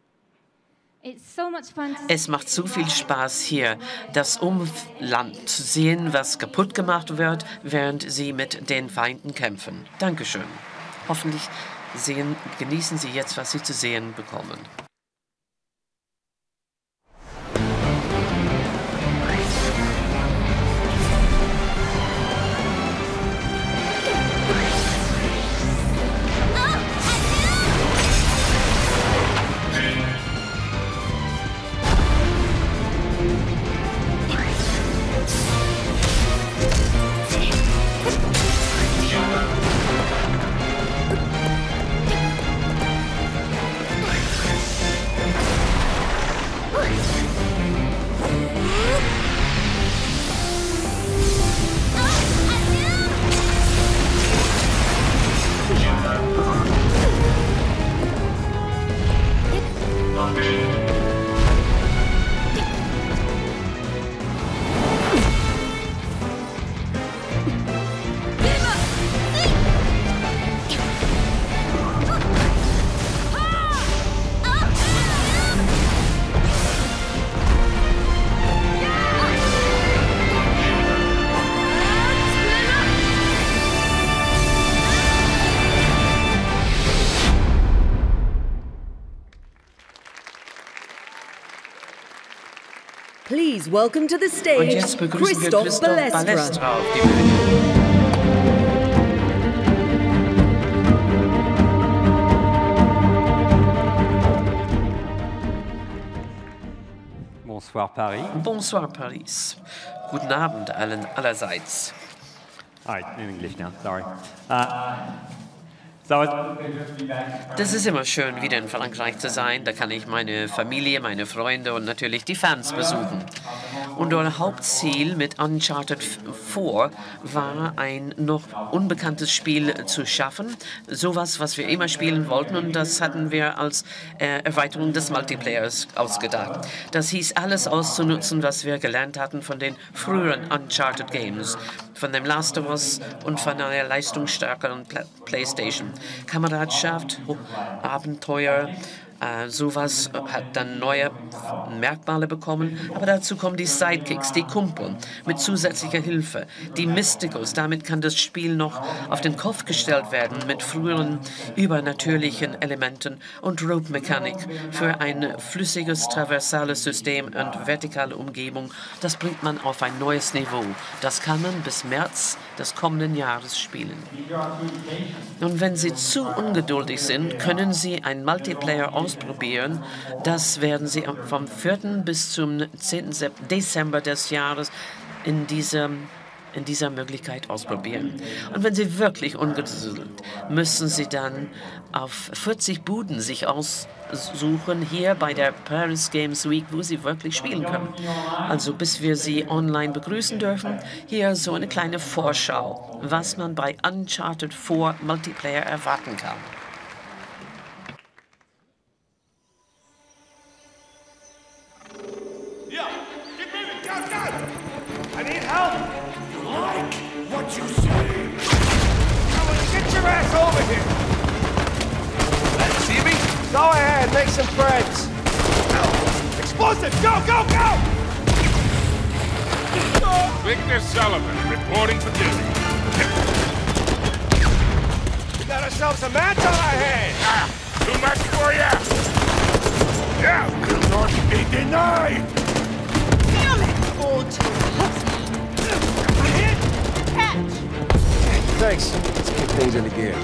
Es macht so viel Spaß hier, das Umland zu sehen, was kaputt gemacht wird, während Sie mit den Feinden kämpfen. Dankeschön. Hoffentlich genießen Sie jetzt, was Sie zu sehen bekommen. Please welcome to the stage Und jetzt begrüßen wir Christoph Christoph Balestra. Balestra auf die Bühne. Bonsoir Paris. Bonsoir Paris. Guten Abend allerseits. All right, in English now, sorry. Das ist immer schön, wieder in Frankreich zu sein. Da kann ich meine Familie, meine Freunde und natürlich die Fans besuchen. Unser Hauptziel mit Uncharted 4 war, ein noch unbekanntes Spiel zu schaffen. Sowas, was wir immer spielen wollten, und das hatten wir als Erweiterung des Multiplayers ausgedacht. Das hieß, alles auszunutzen, was wir gelernt hatten von den früheren Uncharted Games. von dem Last of Us und von einer leistungsstärkeren PlayStation. Kameradschaft, Abenteuer, sowas hat dann neue Merkmale bekommen, aber dazu kommen die Sidekicks, die Kumpel mit zusätzlicher Hilfe, die Mysticals. Damit kann das Spiel noch auf den Kopf gestellt werden mit früheren übernatürlichen Elementen und Rope-Mechanik für ein flüssiges, traversales System und vertikale Umgebung. Das bringt man auf ein neues Niveau. Das kann man bis März des kommenden Jahres spielen. Und wenn Sie zu ungeduldig sind, können Sie ein Multiplayer ausprobieren. Das werden Sie vom 4. bis zum 10. Dezember des Jahres in dieser Möglichkeit ausprobieren. Und wenn Sie wirklich ungeduldig sind, müssen Sie dann auf 40 Buden sich aussuchen, hier bei der Paris Games Week, wo Sie wirklich spielen können. Also bis wir Sie online begrüßen dürfen, hier so eine kleine Vorschau, was man bei Uncharted 4 Multiplayer erwarten kann. Yeah, get moving, go, go! I need help! Like what you say? Come on, get your ass over here! See me? Go ahead, make some friends. Explosive, go, go, go! Victor Sullivan, reporting for duty. We got ourselves a match on our hands! Too much for ya! Yeah, will not be denied! Damn it! Old Hit! catch! Thanks. Let's kick things into gear.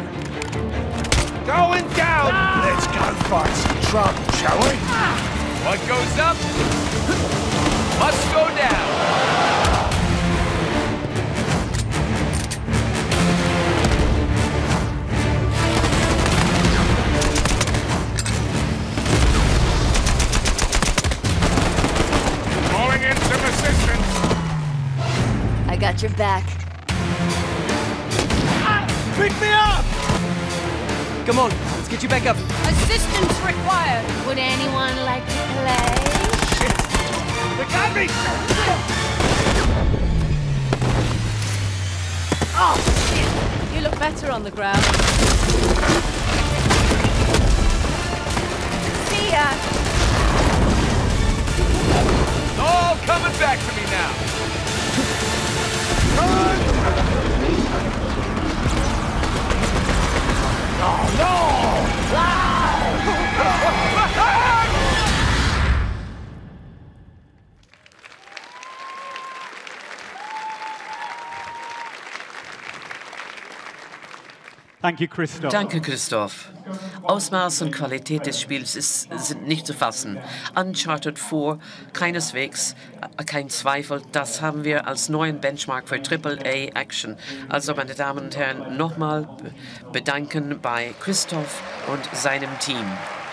Going down! Let's go find some trouble, shall we? What goes up must go down. Calling in some assistance. I got your back. Pick me up! Come on, let's get you back up. Assistance required. Would anyone like to play? Shit! They got me! Oh, shit! You look better on the ground. See ya! It's all coming back to me now. Oh, no! Thank you, Christoph. Danke, Christoph. Ausmaß und Qualität des Spiels sind nicht zu fassen. Uncharted 4, keineswegs, kein Zweifel, das haben wir als neuen Benchmark für AAA-Action. Also, meine Damen und Herren, nochmal bedanken bei Christoph und seinem Team.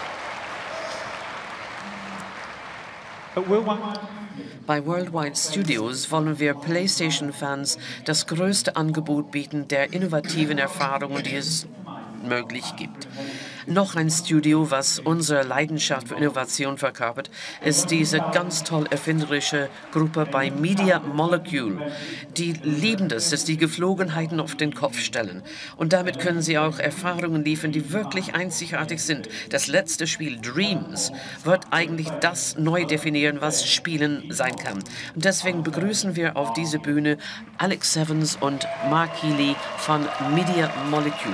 Bei Worldwide Studios wollen wir PlayStation-Fans das größte Angebot bieten der innovativen Erfahrungen, die es möglich gibt. Noch ein Studio, was unsere Leidenschaft für Innovation verkörpert, ist diese ganz toll erfinderische Gruppe bei Media Molecule. Die lieben das, dass die Geflogenheiten auf den Kopf stellen. Und damit können sie auch Erfahrungen liefern, die wirklich einzigartig sind. Das letzte Spiel, Dreams, wird eigentlich das neu definieren, was Spielen sein kann. Und deswegen begrüßen wir auf diese Bühne Alex Evans und Mark Healy von Media Molecule.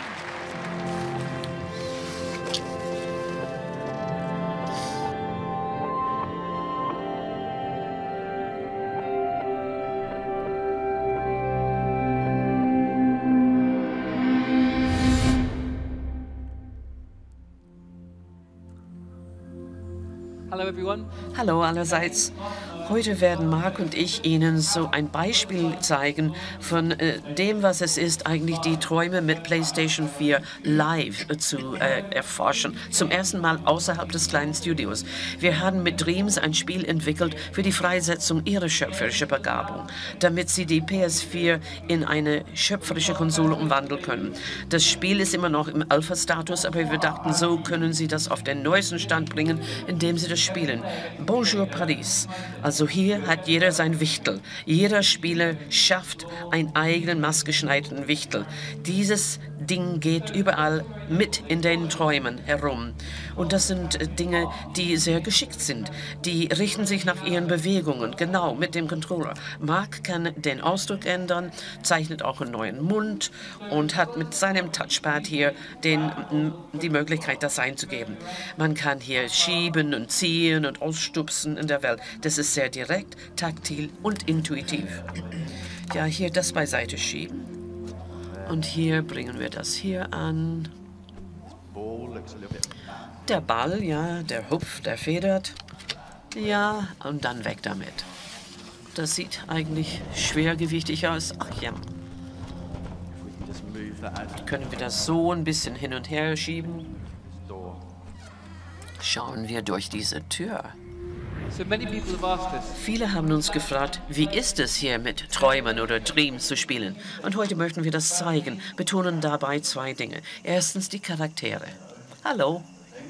Hello everyone. Hallo allerseits. Heute werden Mark und ich Ihnen so ein Beispiel zeigen von dem, was es ist, eigentlich die Träume mit PlayStation 4 live zu erforschen. Zum ersten Mal außerhalb des kleinen Studios. Wir haben mit Dreams ein Spiel entwickelt für die Freisetzung ihrer schöpferischen Begabung, damit sie die PS4 in eine schöpferische Konsole umwandeln können. Das Spiel ist immer noch im Alpha-Status, aber wir dachten, so können sie das auf den neuesten Stand bringen, indem sie das Spiel spielen. Bonjour Paris. Also hier hat jeder sein Wichtel. Jeder Spieler schafft einen eigenen maßgeschneiderten Wichtel. Dieses Ding geht überall mit in den Träumen herum. Und das sind Dinge, die sehr geschickt sind. Die richten sich nach ihren Bewegungen, genau mit dem Controller. Mark kann den Ausdruck ändern, zeichnet auch einen neuen Mund und hat mit seinem Touchpad hier die Möglichkeit, das einzugeben. Man kann hier schieben und ziehen und ausstupsen in der Welt. Das ist sehr direkt, taktil und intuitiv. Ja, hier das beiseite schieben. Und hier bringen wir das hier an. Der Ball, ja, der hupft, der federt. Ja, und dann weg damit. Das sieht eigentlich schwergewichtig aus. Ach ja. Können wir das so ein bisschen hin und her schieben? Schauen wir durch diese Tür. Viele haben uns gefragt, wie ist es hier mit Träumen oder Dreams zu spielen? Und heute möchten wir das zeigen, betonen dabei zwei Dinge. Erstens die Charaktere. Hallo.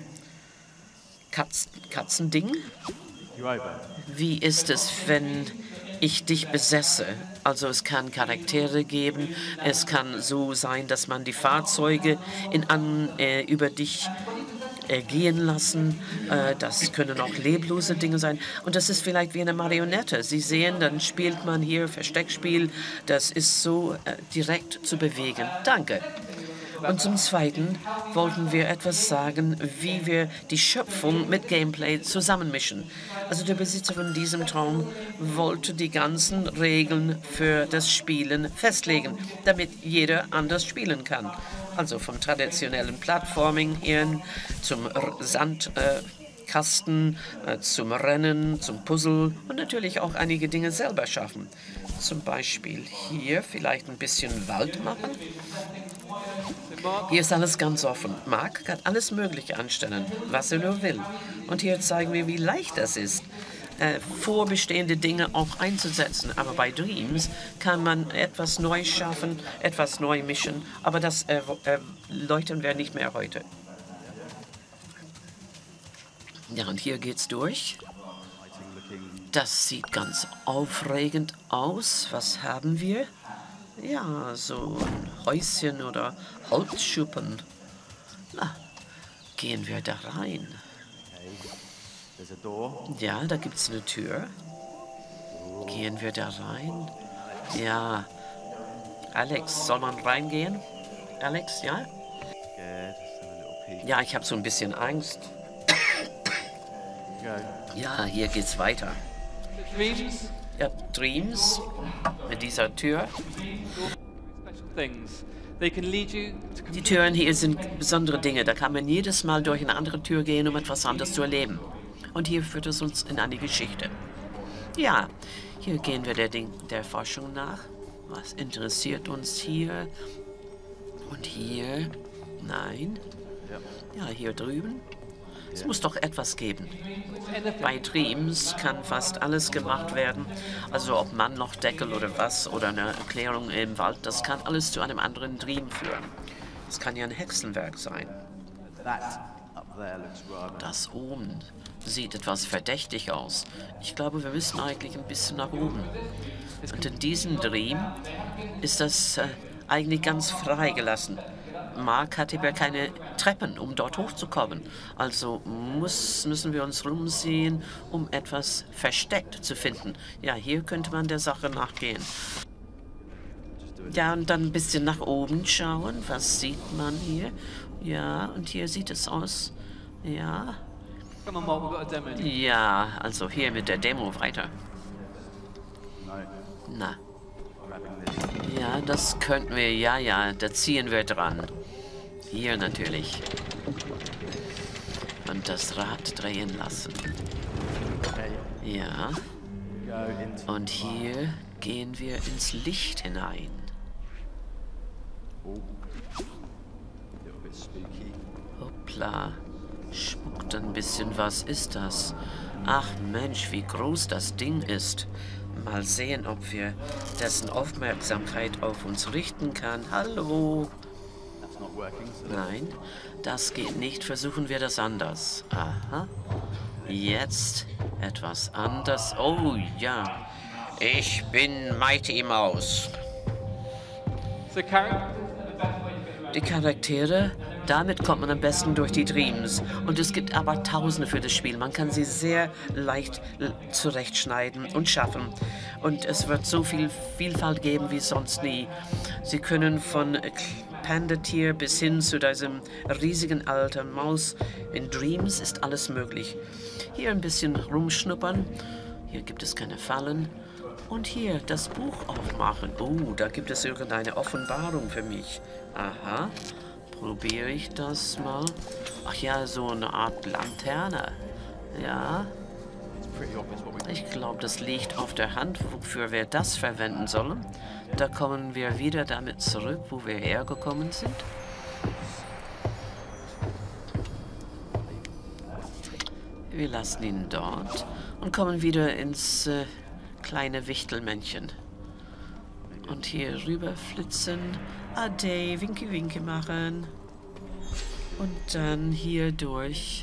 Katzending? Wie ist es, wenn ich dich besesse? Also es kann Charaktere geben, es kann so sein, dass man die Fahrzeuge über dich gehen lassen. Das können auch leblose Dinge sein. Und das ist vielleicht wie eine Marionette. Sie sehen, dann spielt man hier Versteckspiel. Das ist so direkt zu bewegen. Danke. Und zum Zweiten wollten wir etwas sagen, wie wir die Schöpfung mit Gameplay zusammenmischen. Also der Besitzer von diesem Traum wollte die ganzen Regeln für das Spielen festlegen, damit jeder anders spielen kann. Also vom traditionellen Plattforming hin zum Sandkasten, zum Rennen, zum Puzzle und natürlich auch einige Dinge selber schaffen. Zum Beispiel hier vielleicht ein bisschen Wald machen. Hier ist alles ganz offen. Mark kann alles Mögliche anstellen, was er nur will. Und hier zeigen wir, wie leicht es ist, vorbestehende Dinge auch einzusetzen. Aber bei Dreams kann man etwas neu schaffen, etwas neu mischen. Aber das erläutern wir nicht mehr heute. Ja, und hier geht's durch. Das sieht ganz aufregend aus. Was haben wir? Ja, so ein Häuschen oder Holzschuppen. Na, gehen wir da rein. Ja, da gibt es eine Tür. Gehen wir da rein? Ja. Alex, soll man reingehen? Alex, ja? Ja, ich habe so ein bisschen Angst. Ja, hier geht's weiter. Ja, Dreams mit dieser Tür. Die Türen hier sind besondere Dinge. Da kann man jedes Mal durch eine andere Tür gehen, um etwas anderes zu erleben. Und hier führt es uns in eine Geschichte. Ja, hier gehen wir der Forschung nach. Was interessiert uns hier? Und hier? Nein. Ja, hier drüben. Es muss doch etwas geben. Bei Dreams kann fast alles gemacht werden. Also ob Mannlochdeckel oder was oder eine Erklärung im Wald, das kann alles zu einem anderen Dream führen. Es kann ja ein Hexenwerk sein. Das oben sieht etwas verdächtig aus. Ich glaube, wir müssen eigentlich ein bisschen nach oben. Und in diesem Dream ist das eigentlich ganz freigelassen. Mark hat aber keine Treppen, um dort hochzukommen. Also müssen wir uns rumsehen, um etwas versteckt zu finden. Ja, hier könnte man der Sache nachgehen. Ja, und dann ein bisschen nach oben schauen. Was sieht man hier? Ja, und hier sieht es aus. Ja. Ja, also hier mit der Demo weiter. Na. Ja, das könnten wir, ja, da ziehen wir dran. Hier natürlich. Und das Rad drehen lassen. Ja. Und hier gehen wir ins Licht hinein. Hoppla. Spuckt ein bisschen. Was ist das? Ach Mensch, wie groß das Ding ist. Mal sehen, ob wir dessen Aufmerksamkeit auf uns richten kann. Hallo. Nein, das geht nicht. Versuchen wir das anders. Aha. Jetzt etwas anders. Oh ja, ich bin Mighty Mouse. Die Charaktere, damit kommt man am besten durch die Dreams. Und es gibt aber Tausende für das Spiel. Man kann sie sehr leicht zurechtschneiden und schaffen. Und es wird so viel Vielfalt geben wie sonst nie. Sie können von Panda-Tier bis hin zu diesem riesigen alten Maus. In Dreams ist alles möglich. Hier ein bisschen rumschnuppern. Hier gibt es keine Fallen. Und hier das Buch aufmachen. Oh, da gibt es irgendeine Offenbarung für mich. Aha, probiere ich das mal. Ach ja, so eine Art Lanterne. Ja. Ich glaube, das liegt auf der Hand, wofür wir das verwenden sollen. Da kommen wir wieder damit zurück, wo wir hergekommen sind. Wir lassen ihn dort und kommen wieder ins kleine Wichtelmännchen. Und hier rüber flitzen. Ade, Winke, Winke machen. Und dann hier durch.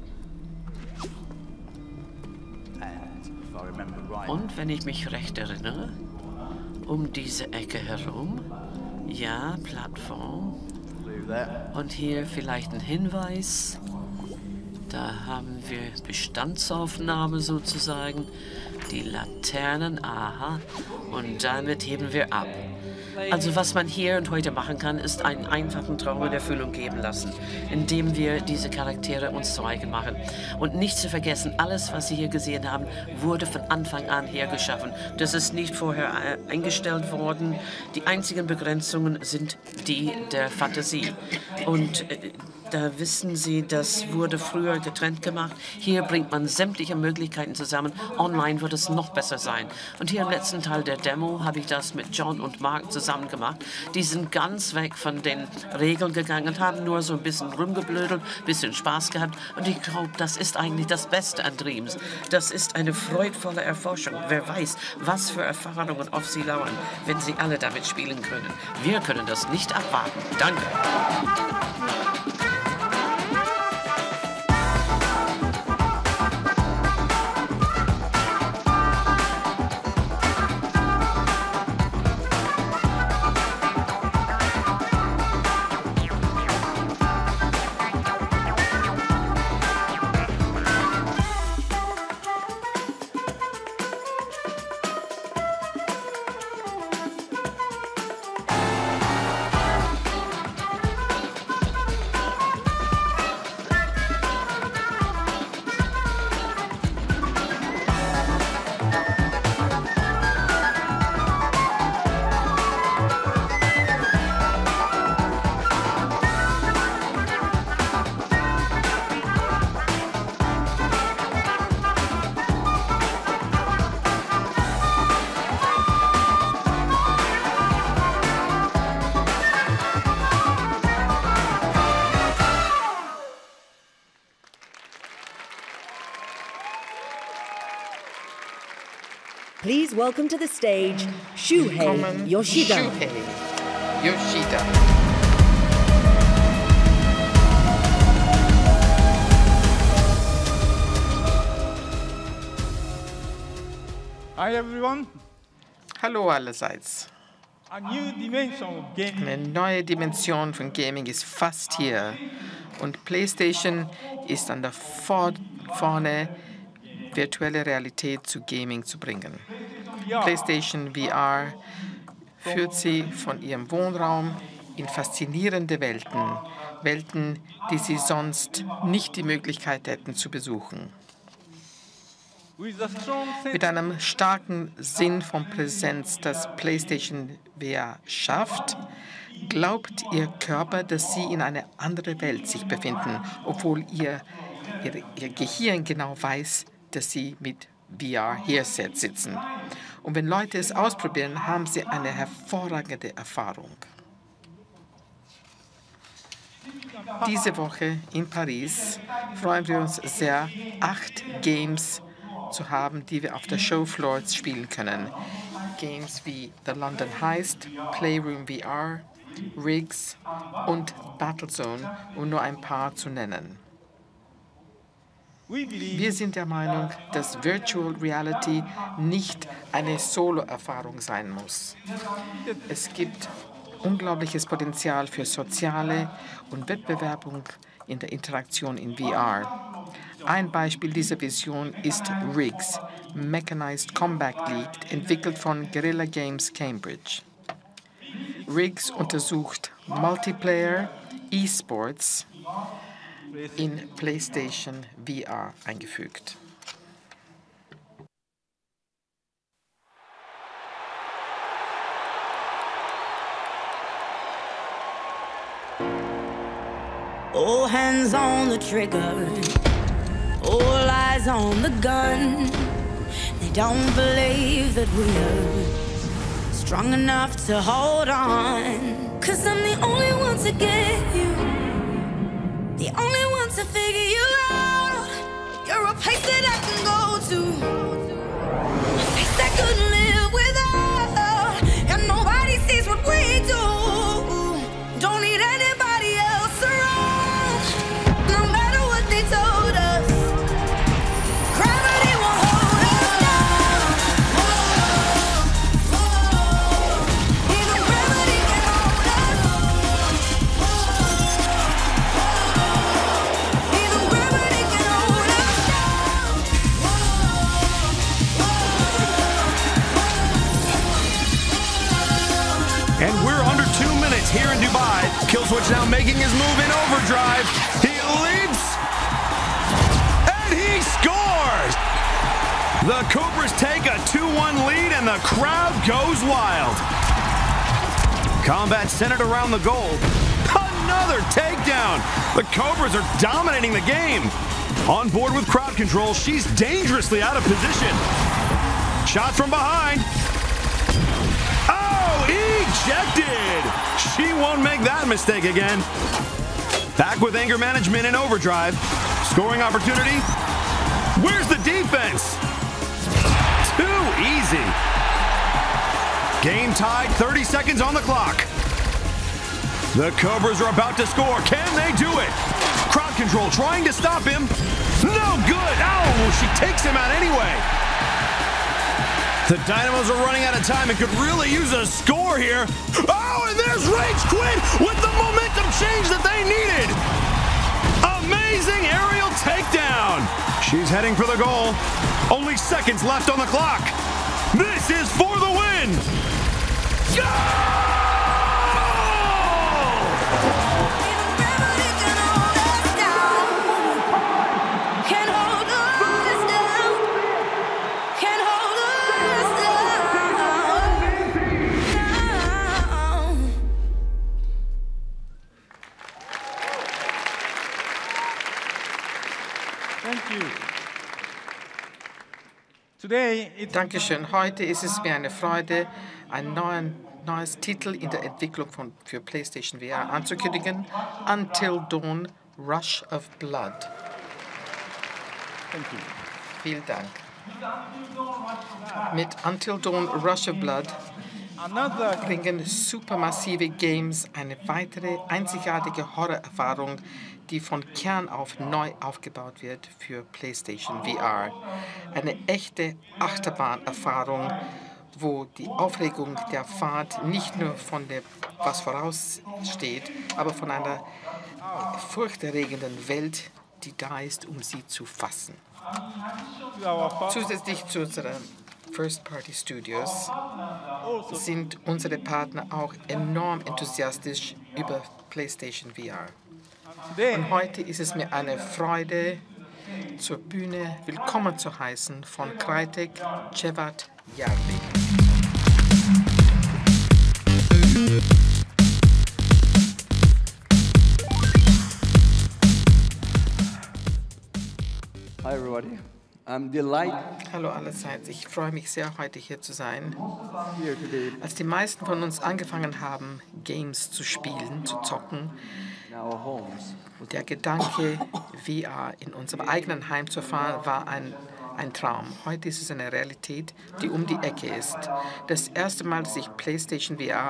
Und wenn ich mich recht erinnere, um diese Ecke herum. Ja, Plattform. Und hier vielleicht ein Hinweis. Da haben wir Bestandsaufnahme sozusagen. Die Laternen, aha. Und damit heben wir ab. Also was man hier und heute machen kann, ist einen einfachen Traum in Erfüllung geben lassen, indem wir diese Charaktere uns zu eigen machen. Und nicht zu vergessen, alles, was Sie hier gesehen haben, wurde von Anfang an hergeschaffen. Das ist nicht vorher eingestellt worden. Die einzigen Begrenzungen sind die der Fantasie. Und da wissen Sie, das wurde früher getrennt gemacht. Hier bringt man sämtliche Möglichkeiten zusammen. Online wird es noch besser sein. Und hier im letzten Teil der Demo habe ich das mit John und Mark zusammen gemacht. Die sind ganz weg von den Regeln gegangen und haben nur so ein bisschen rumgeblödelt, ein bisschen Spaß gehabt. Und ich glaube, das ist eigentlich das Beste an Dreams. Das ist eine freudvolle Erforschung. Wer weiß, was für Erfahrungen auf Sie lauern, wenn Sie alle damit spielen können. Wir können das nicht abwarten. Danke. Please welcome to the stage Shuhei Yoshida. Shuhei Yoshida. Hi everyone. Hallo allerseits. A new dimension of gaming. Eine neue Dimension von Gaming ist fast hier. Und PlayStation ist an der vorne, virtuelle Realität zu Gaming zu bringen. PlayStation VR führt sie von ihrem Wohnraum in faszinierende Welten. Welten, die sie sonst nicht die Möglichkeit hätten zu besuchen. Mit einem starken Sinn von Präsenz, das PlayStation VR schafft, glaubt ihr Körper, dass sie in einer anderen Welt sich befinden, obwohl ihr Gehirn genau weiß, dass sie mit VR-Headset sitzen. Und wenn Leute es ausprobieren, haben sie eine hervorragende Erfahrung. Diese Woche in Paris freuen wir uns sehr, 8 Games zu haben, die wir auf der Showfloor spielen können. Games wie The London Heist, Playroom VR, Riggs und Battlezone, um nur ein paar zu nennen. Wir sind der Meinung, dass Virtual Reality nicht eine Solo-Erfahrung sein muss. Es gibt unglaubliches Potenzial für soziale und Wettbewerbung in der Interaktion in VR. Ein Beispiel dieser Vision ist RIGS, Mechanized Combat League, entwickelt von Guerrilla Games Cambridge. RIGS untersucht Multiplayer, E-Sports in PlayStation VR eingefügt. All hands on the trigger, all eyes on the gun. They don't believe that we're strong enough to hold on. 'Cause I'm the only one to get you, the only one to figure you out. You're a place that I can go to, a place I couldn't live without. And nobody sees what we do. Don't need anybody else around. No matter what they told us, gravity won't hold us down. Even gravity can hold us. Even gravity can hold us down. And we're under 2 minutes here in Dubai. Killswitch now making his move in overdrive. He leaps, and he scores! The Cobras take a 2-1 lead, and the crowd goes wild. Combat centered around the goal. Another takedown! The Cobras are dominating the game. On board with crowd control, she's dangerously out of position. Shot from behind. Oh, ejected! She won't make that mistake again. Back with anger management in overdrive. Scoring opportunity. Where's the defense? Too easy. Game tied, 30 seconds on the clock. The Cobras are about to score. Can they do it? Crowd control trying to stop him. No good. Oh, she takes him out anyway. The Dynamos are running out of time and could really use a score here. Oh, and there's Rage Quit with the momentum change that they needed. Amazing aerial takedown. She's heading for the goal. Only seconds left on the clock. This is for the win. Goal! Dankeschön. Heute ist es mir eine Freude, ein neues Titel in der Entwicklung für PlayStation VR anzukündigen. Until Dawn, Rush of Blood. Vielen Dank. Mit Until Dawn, Rush of Blood bringen Supermassive Games eine weitere einzigartige Horrorerfahrung, die von Kern auf neu aufgebaut wird für PlayStation VR. Eine echte Achterbahnerfahrung, wo die Aufregung der Fahrt nicht nur von dem, was voraussteht, aber von einer furchterregenden Welt, die da ist, um sie zu fassen. Zusätzlich zu unseren First-Party Studios sind unsere Partner auch enorm enthusiastisch über PlayStation VR. Und heute ist es mir eine Freude, zur Bühne willkommen zu heißen von Krajtek Cevat Jarvi. Hi everybody. I'm delighted. Hallo allerseits. Ich freue mich sehr, heute hier zu sein. Als die meisten von uns angefangen haben, Games zu spielen, zu zocken, der Gedanke, VR in unserem eigenen Heim zu fahren, war ein Traum. Heute ist es eine Realität, die um die Ecke ist. Das erste Mal, dass ich PlayStation VR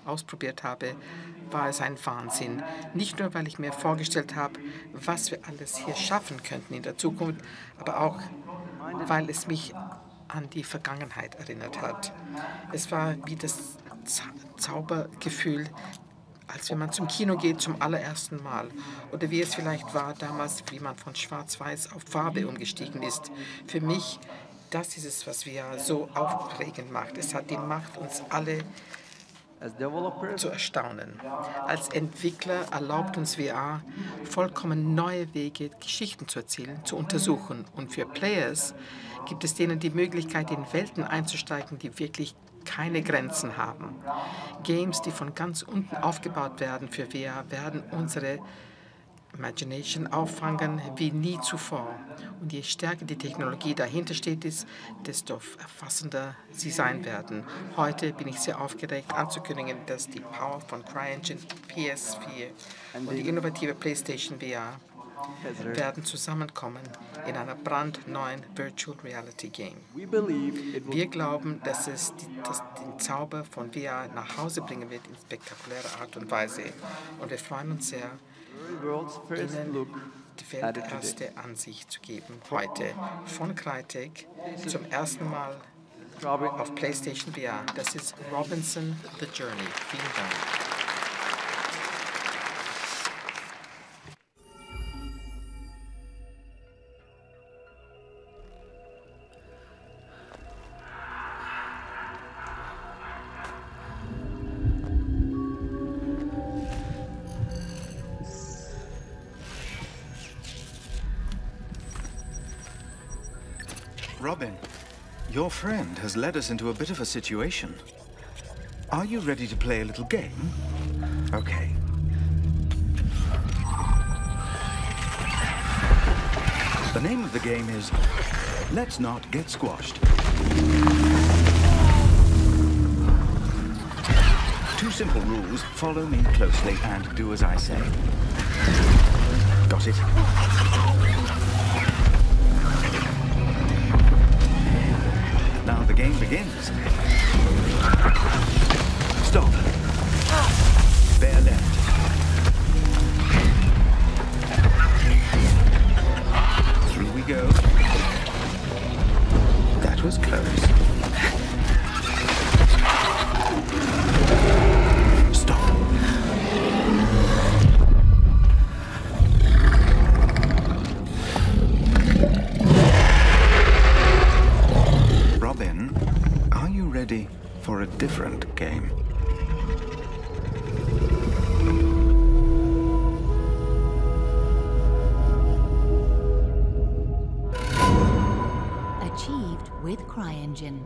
ausprobiert habe, war es ein Wahnsinn. Nicht nur, weil ich mir vorgestellt habe, was wir alles hier schaffen könnten in der Zukunft, aber auch, weil es mich an die Vergangenheit erinnert hat. Es war wie das Zaubergefühl, als wenn man zum Kino geht zum allerersten Mal. Oder wie es vielleicht war damals, wie man von Schwarz-Weiß auf Farbe umgestiegen ist. Für mich, das ist es, was VR so aufregend macht. Es hat die Macht, uns alle zu erstaunen. Als Entwickler erlaubt uns VR, vollkommen neue Wege, Geschichten zu erzählen, zu untersuchen. Und für Players gibt es denen die Möglichkeit, in Welten einzusteigen, die wirklich keine Grenzen haben. Games, die von ganz unten aufgebaut werden für VR, werden unsere Imagination auffangen wie nie zuvor. Und je stärker die Technologie dahinter steht, desto erfassender sie sein werden. Heute bin ich sehr aufgeregt anzukündigen, dass die Power von CryEngine, PS4 und die innovative PlayStation VR werden zusammenkommen in einer brandneuen Virtual Reality Game. Wir glauben, dass es den Zauber von VR nach Hause bringen wird in spektakulärer Art und Weise. Und wir freuen uns sehr, Ihnen die welterste Ansicht zu geben heute von Crytek zum ersten Mal auf PlayStation VR. Das ist Robinson The Journey. Vielen Dank. Robin, your friend has led us into a bit of a situation. Are you ready to play a little game? Okay. The name of the game is Let's Not Get Squashed. 2 simple rules. Follow me closely and do as I say. Got it? Now the game begins. Stop. Bear left. Through we go. That was close. Stop. Robin, are you ready for a different game? Achieved with CryEngine.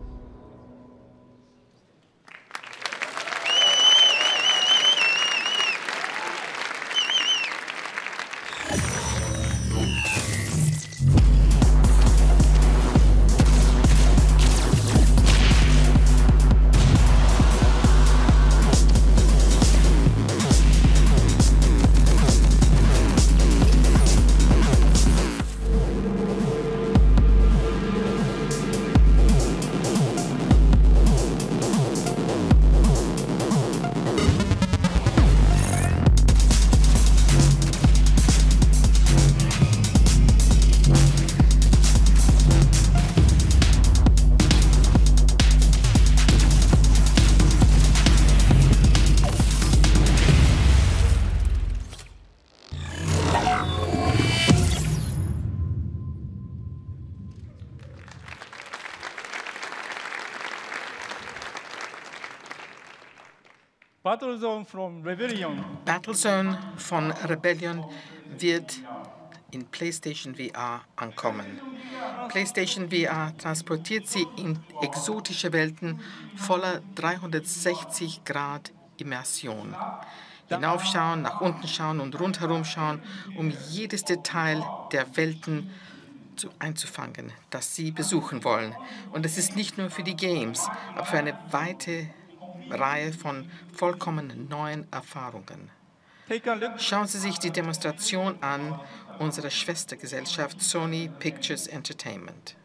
Battlezone from Rebellion. Battlezone von Rebellion wird in PlayStation VR ankommen. PlayStation VR transportiert Sie in exotische Welten voller 360 Grad Immersion. Hinaufschauen, nach unten schauen und rundherum schauen, um jedes Detail der Welten einzufangen, das Sie besuchen wollen. Und es ist nicht nur für die Games, aber für eine weite Reihe von vollkommen neuen Erfahrungen. Schauen Sie sich die Demonstration an unserer Schwestergesellschaft Sony Pictures Entertainment.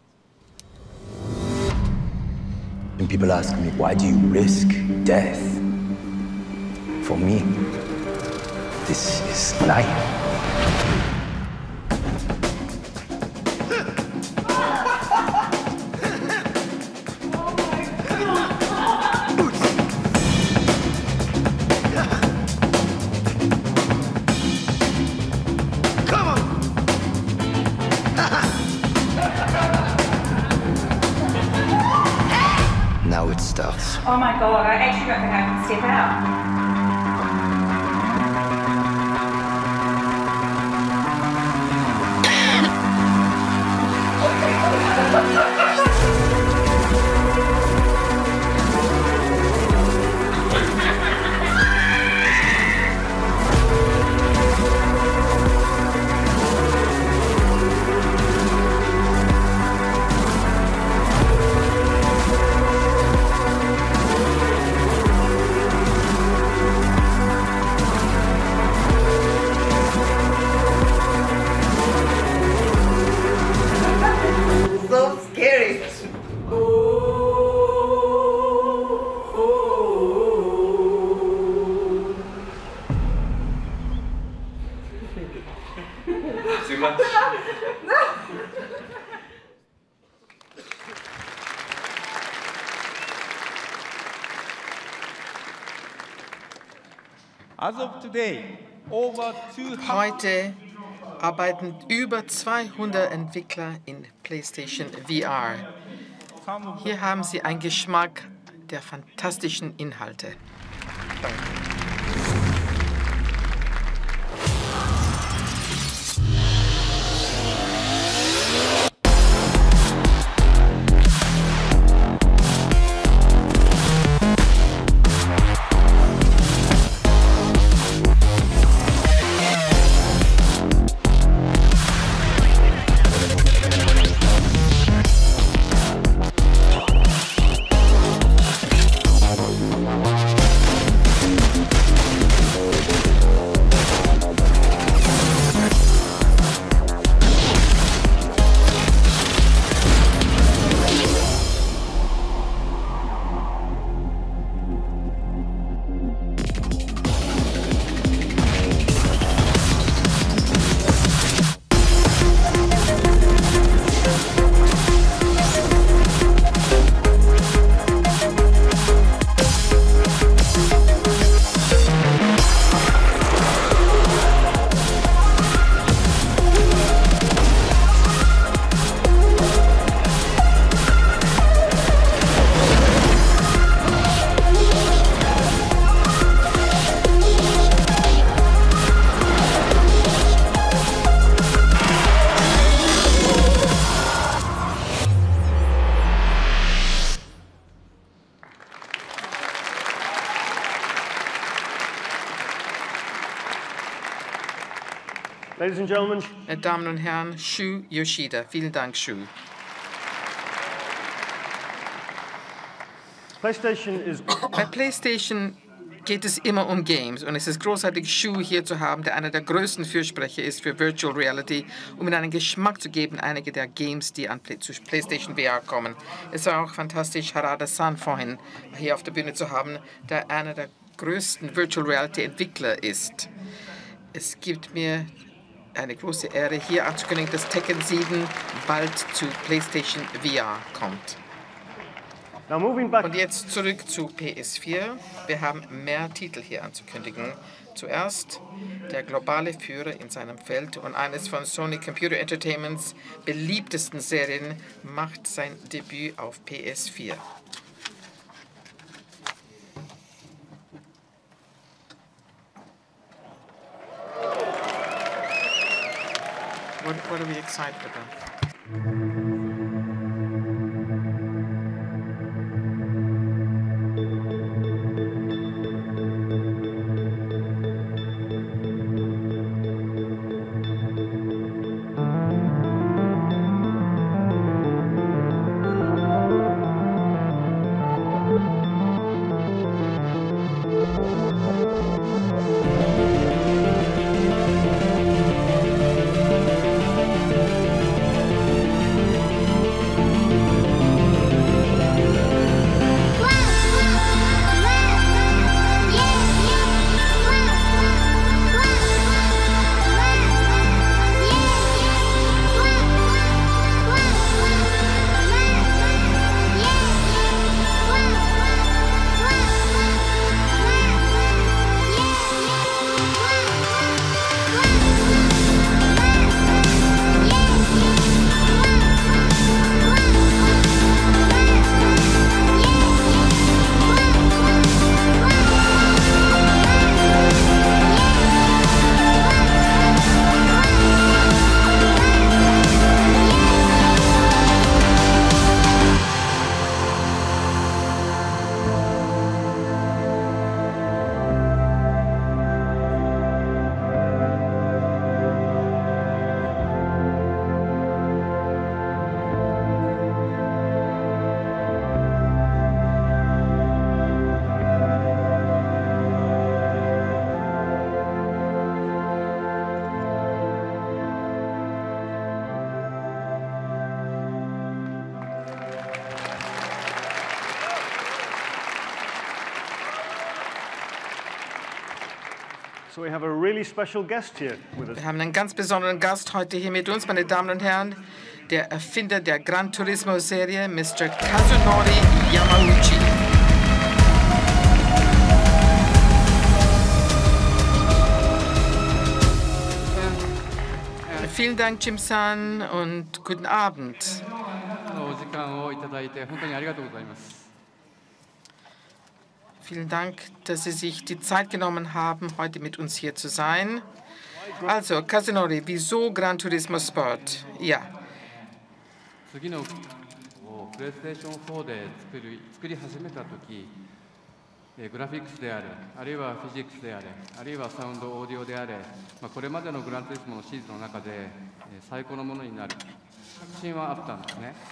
And people ask me, why do you risk death? For me, this is life. Now it starts. Oh my god, I actually don't think I can step out. So scary. Too much? As of today, over 200 Heute arbeiten über 200 Entwickler in PlayStation VR. Hier haben Sie einen Geschmack der fantastischen Inhalte. Ladies and gentlemen. Damen und Herren, Shu Yoshida. Vielen Dank, Shu. Bei PlayStation geht es immer um Games und es ist großartig, Shu hier zu haben, der einer der größten Fürsprecher ist für Virtual Reality, um ihnen einen Geschmack zu geben, einige der Games, die an zu PlayStation VR kommen. Es war auch fantastisch, Harada-san vorhin hier auf der Bühne zu haben, der einer der größten Virtual Reality Entwickler ist. Es gibt mir eine große Ehre, hier anzukündigen, dass Tekken 7 bald zu PlayStation VR kommt. Und jetzt zurück zu PS4. Wir haben mehr Titel hier anzukündigen. Zuerst der globale Führer in seinem Feld und eines von Sony Computer Entertainments beliebtesten Serien macht sein Debüt auf PS4. What are we excited about? So we have a really special guest here with us. Wir haben einen ganz besonderen Gast heute hier mit uns, meine Damen und Herren. Der Erfinder der Gran Turismo-Serie, Mr. Kazunori Yamauchi. Vielen Dank, Jim-san, und guten Abend. Vielen Dank, dass Sie sich die Zeit genommen haben, heute mit uns hier zu sein. Also, Kazunori, wieso Gran Turismo Sport? Ja. 次のプレイステーション4で作り始めた時、グラフィックスであれ、あるいはフィジックスであれ、あるいはサウンドオーディオであれ、これまでのグランツーリスモのシリーズの中で最高のものになる確信はあったんですね。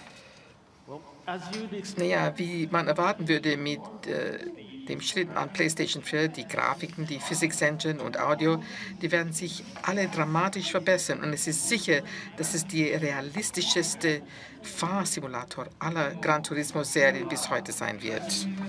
Naja, wie man erwarten würde mit dem Schritt an PlayStation 4, die Grafiken, die Physics Engine und Audio, die werden sich alle dramatisch verbessern. Und es ist sicher, dass es die realistischste Fahrsimulator aller Gran Turismo-Serien bis heute sein wird.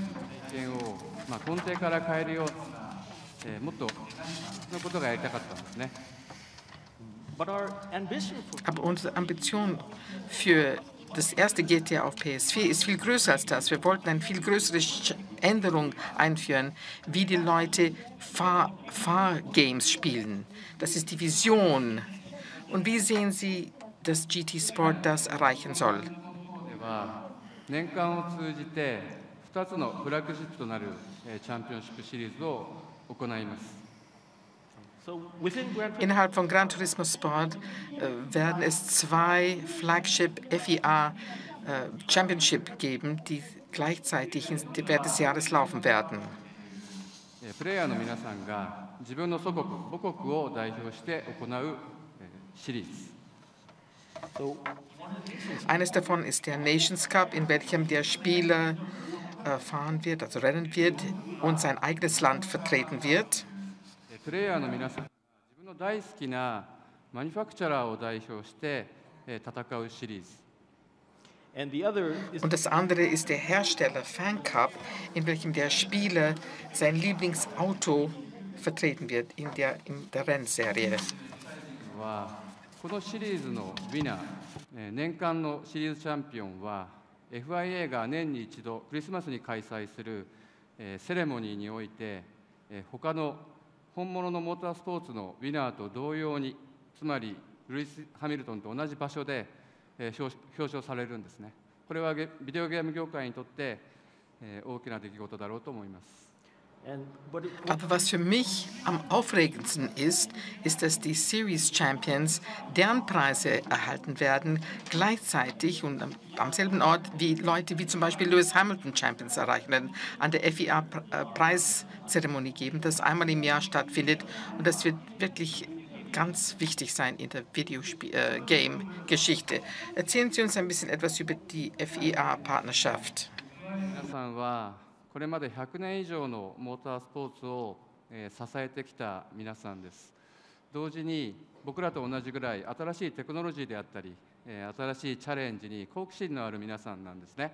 Aber unsere Ambition für das erste GTA auf PS4 ist viel größer als das. Wir wollten eine viel größere Änderung einführen, wie die Leute Fahrgames spielen. Das ist die Vision. Und wie sehen Sie, dass GT Sport das erreichen soll? 年間を通じて2つのフラッグシップとなるチャンピオンシップシリーズを行います。 Innerhalb von Gran Turismo Sport werden es 2 Flagship FIA Championship geben, die gleichzeitig während des Jahres laufen werden. プレイヤーの皆さんが自分の祖国、母国を代表して行うシリーズ。 Eines davon ist der Nations Cup, in welchem der Spieler fahren wird, also rennen wird und sein eigenes Land vertreten wird. プレイヤーの皆さんが自分の大好きなマニュファクチャラーを代表して戦うシリーズ。 Und das andere ist der Hersteller Fan Cup, in welchem der Spieler sein Lieblingsauto vertreten wird in der Rennserie. このシリーズのウィナー、年間のシリーズチャンピオンは FIA が年に一度クリスマスに開催するセレモニーにおいて他の本物のモータースポーツのウィナーと同様に、つまりルイス・ハミルトンと同じ場所で表彰されるんですね。これはビデオゲーム業界にとって大きな出来事だろうと思います。 Aber was für mich am aufregendsten ist, ist, dass die Series Champions deren Preise erhalten werden, gleichzeitig und am selben Ort wie Leute wie zum Beispiel Lewis Hamilton Champions erreichen werden, an der FIA Preiszeremonie geben, das einmal im Jahr stattfindet. Und das wird wirklich ganz wichtig sein in der Videogame-Geschichte. Erzählen Sie uns ein bisschen etwas über die FIA-Partnerschaft. これまで100年以上のモータースポーツを支えてきた皆さんです。同時に僕らと同じぐらい新しいテクノロジーであったり、新しいチャレンジに好奇心のある皆さんなんですね。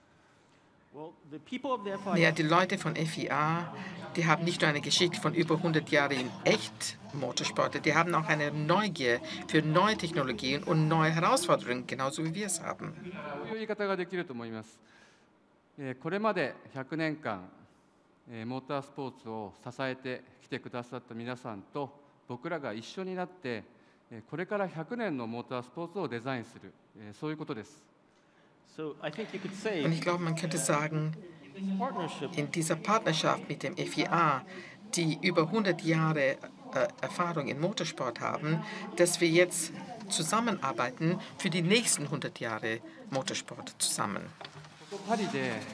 Ja, die Leute von FIA, die haben nicht nur eine Geschichte von über 100 Jahren in echt Motorsport, die haben auch eine Neugier für neue Technologien und neue Herausforderungen, genauso wie wir es haben. こういう言い方ができると思います。これまで100年間モータースポーツを支えてきてくださった皆さんと僕らが一緒になってこれから100年のモータースポーツをデザインする、そういうことです。 Und ich glaube, man könnte sagen, in dieser Partnerschaft mit dem FIA, die über 100 Jahre Erfahrung in Motorsport haben, dass wir jetzt zusammenarbeiten für die nächsten 100 Jahre Motorsport zusammen. パリ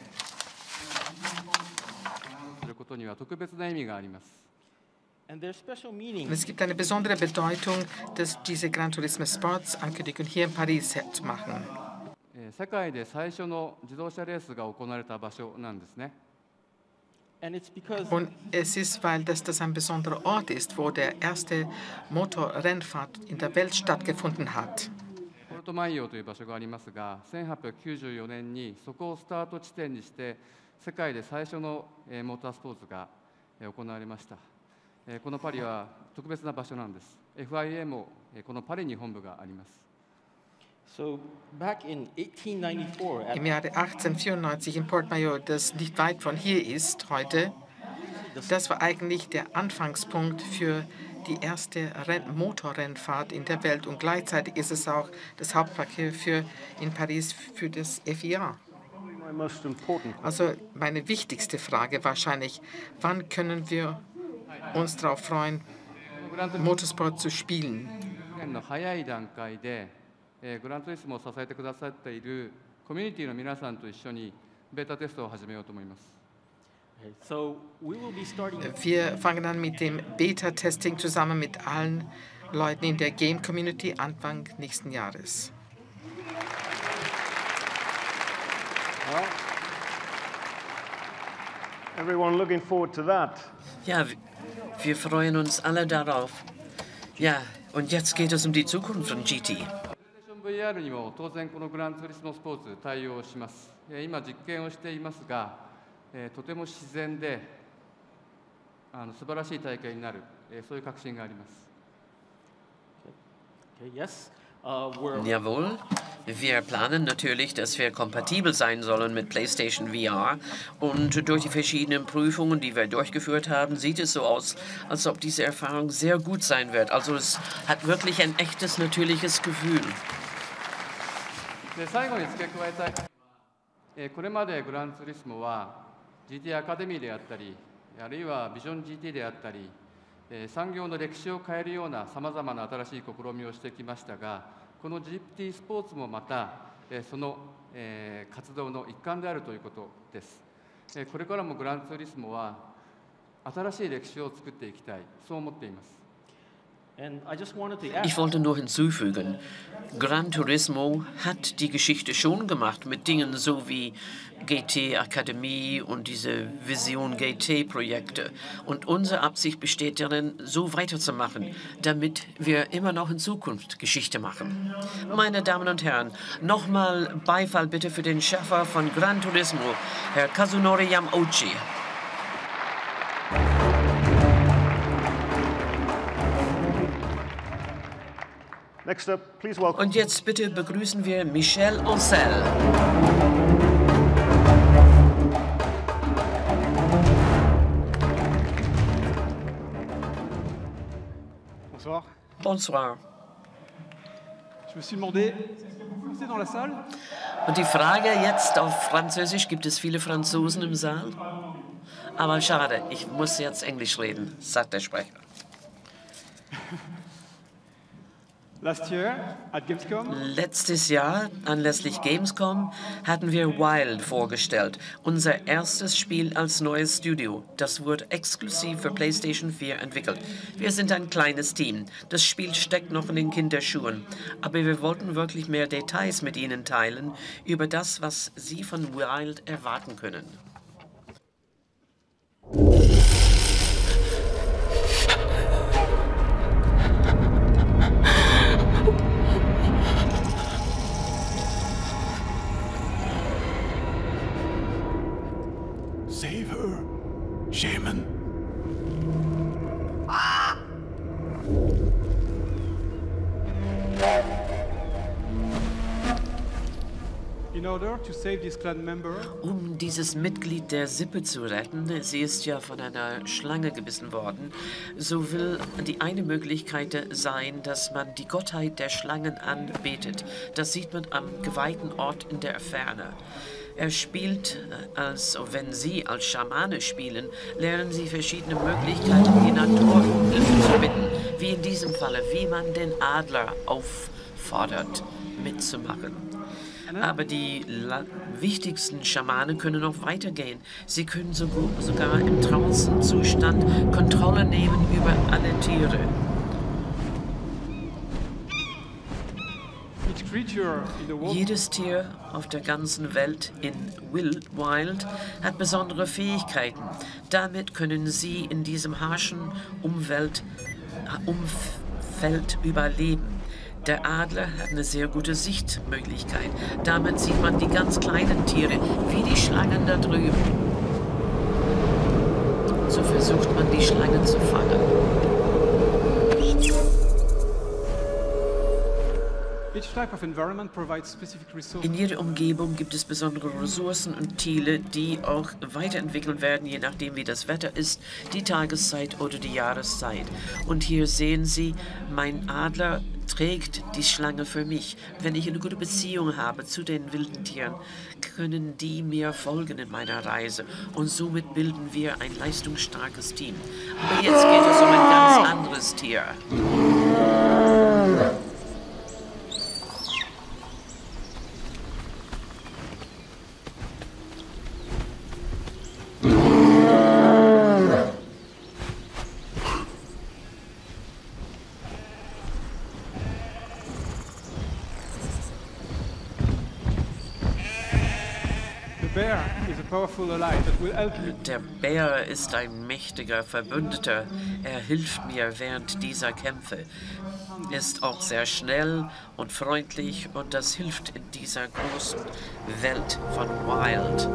ですることには特別な意味があります。 Und es gibt eine besondere Bedeutung, dass diese Gran Turismo Sports Ankündigung hier in Paris zu machen. 世界で最初の自動車レースが行われた場所なんですね。 Und es ist, weil das ein besonderer Ort ist, wo der erste Motorrennfahrt in der Welt stattgefunden hat. ポルトマイオという場所がありますが、1894年にそこをスタート地点にして世界で最初のモータースポーツが行われました。 このパリは特別な場所なんです。FIA もこのパリに本部があります。 So back in 1894, Im Jahre 1894 in Port-Mayol, das nicht weit von hier ist heute, das war eigentlich der Anfangspunkt für die erste Motorrennfahrt in der Welt. Und gleichzeitig ist es auch das Hauptverkehr in Paris für das FIA. Also meine wichtigste Frage wahrscheinlich, wann können wir uns darauf freuen, Motorsport zu spielen? 早い段階でグランツーリスモを支えてくださっているコミュニティの皆さんと一緒にベータテストを始めようと思います。 Wir fangen an mit dem Beta-Testing zusammen mit allen Leuten in der Game-Community Anfang nächsten Jahres. Everyone looking forward to that. Ja, wir freuen uns alle darauf. Ja, und jetzt geht es um die Zukunft von GT. VR にも当然このグランツーリスモスポーツ対応します。今実験をしていますが、とても自然で素晴らしい大会になる、そういう確信があります。 Jawohl, wir planen natürlich, dass wir kompatibel sein sollen mit PlayStation VR und durch die verschiedenen Prüfungen, die wir durchgeführt haben, sieht es so aus, als ob diese Erfahrung sehr gut sein wird. Also es hat wirklich ein echtes, natürliches Gefühl. 最後に付け加えたい、これまでグランツーリスモは GT アカデミーであったり、あるいはビジョン GT であったり、産業の歴史を変えるようなさまざまな新しい試みをしてきましたが、この GT スポーツもまたその活動の一環であるということです。これからもグランツーリスモは新しい歴史を作っていきたい、そう思っています。 Ich wollte nur hinzufügen, Gran Turismo hat die Geschichte schon gemacht mit Dingen so wie GT Akademie und diese Vision GT-Projekte. Und unsere Absicht besteht darin, so weiterzumachen, damit wir immer noch in Zukunft Geschichte machen. Meine Damen und Herren, nochmal Beifall bitte für den Schaffer von Gran Turismo, Herr Kazunori Yamauchi. Next up, please welcome. Und jetzt bitte begrüßen wir Michel Ancel. Bonsoir. Bonsoir. Je me suis demandé, c'est dans la salle? Und die Frage jetzt auf Französisch, gibt es viele Franzosen im Saal? Aber schade, ich muss jetzt Englisch reden, sagt der Sprecher. Letztes Jahr, anlässlich Gamescom, hatten wir Wild vorgestellt, unser erstes Spiel als neues Studio. Das wurde exklusiv für PlayStation 4 entwickelt. Wir sind ein kleines Team. Das Spiel steckt noch in den Kinderschuhen. Aber wir wollten wirklich mehr Details mit Ihnen teilen über das, was Sie von Wild erwarten können. Save her, Shaman. Um dieses Mitglied der Sippe zu retten, sie ist ja von einer Schlange gebissen worden, so will die eine Möglichkeit sein, dass man die Gottheit der Schlangen anbetet. Das sieht man am geweihten Ort in der Ferne. Er spielt, als wenn Sie als Schamane spielen, lernen Sie verschiedene Möglichkeiten, die Natur um Hilfe zu bitten, wie in diesem Falle, wie man den Adler auffordert, mitzumachen. Aber die wichtigsten Schamanen können noch weitergehen. Sie können sogar im Trancenzustand Kontrolle nehmen über alle Tiere. Jedes Tier auf der ganzen Welt in Wild hat besondere Fähigkeiten. Damit können sie in diesem harschen Umfeld überleben. Der Adler hat eine sehr gute Sichtmöglichkeit. Damit sieht man die ganz kleinen Tiere, wie die Schlangen da drüben. so versucht man, die Schlangen zu fangen. In jeder Umgebung gibt es besondere Ressourcen und Ziele, die auch weiterentwickelt werden, je nachdem wie das Wetter ist, die Tageszeit oder die Jahreszeit. Und hier sehen Sie, mein Adler trägt die Schlange für mich. Wenn ich eine gute Beziehung habe zu den wilden Tieren, können die mir folgen in meiner Reise. Und somit bilden wir ein leistungsstarkes Team. Aber jetzt geht es um ein ganz anderes Tier. Der Bär ist ein mächtiger Verbündeter. Er hilft mir während dieser Kämpfe. Er ist auch sehr schnell und freundlich und das hilft in dieser großen Welt von Wild.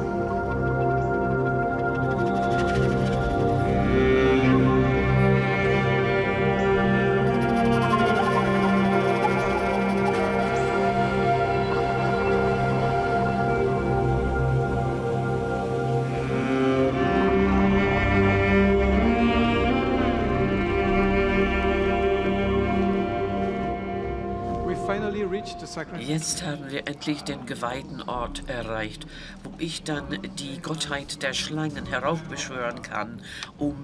Jetzt haben wir endlich den geweihten Ort erreicht, wo ich dann die Gottheit der Schlangen heraufbeschwören kann, um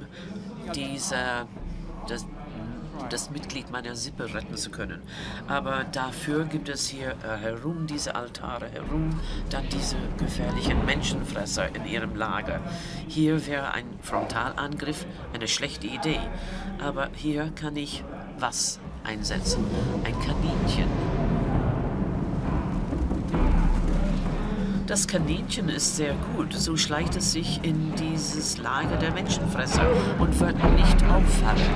das Mitglied meiner Sippe retten zu können. Aber dafür gibt es hier herum diese Altare, herum dann diese gefährlichen Menschenfresser in ihrem Lager. Hier wäre ein Frontalangriff eine schlechte Idee, aber hier kann ich was einsetzen? Ein Kaninchen. Das Kaninchen ist sehr gut, so schleicht es sich in dieses Lager der Menschenfresser und wird nicht auffallen.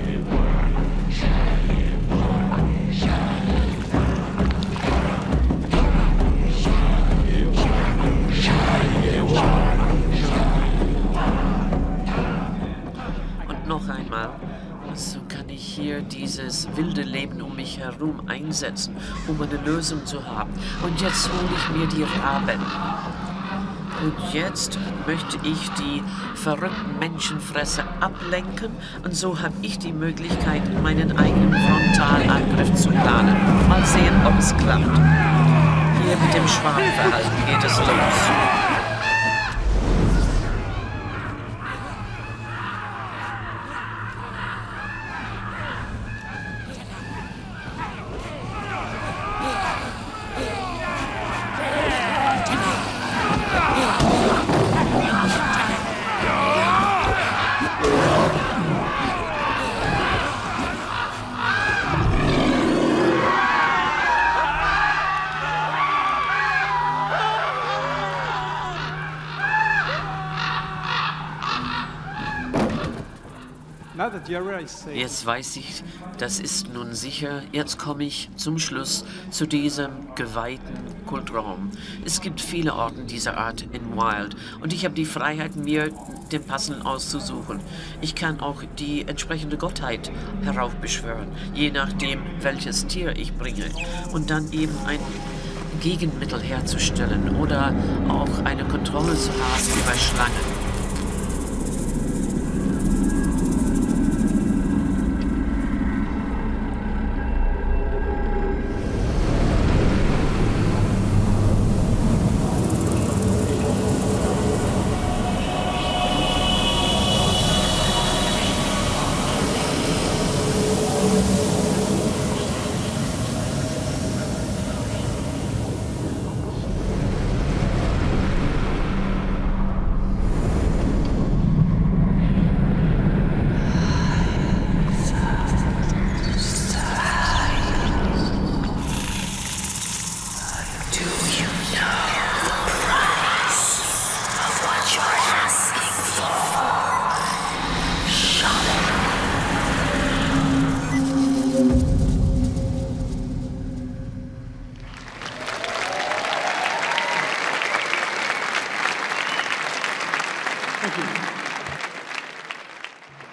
Und noch einmal, so kann ich hier dieses wilde Leben um mich herum einsetzen, um eine Lösung zu haben. Und jetzt hole ich mir die Raben. Und jetzt möchte ich die verrückten Menschenfresser ablenken und so habe ich die Möglichkeit, meinen eigenen Frontalangriff zu planen. Mal sehen, ob es klappt. Hier mit dem Schwarmverhalten geht es los. Jetzt weiß ich, das ist nun sicher. Jetzt komme ich zum Schluss zu diesem geweihten Kultraum. Es gibt viele Orte dieser Art in Wild und ich habe die Freiheit, mir den passenden auszusuchen. Ich kann auch die entsprechende Gottheit heraufbeschwören, je nachdem, welches Tier ich bringe. Und dann eben ein Gegenmittel herzustellen oder auch eine Kontrolle zu haben über Schlangen.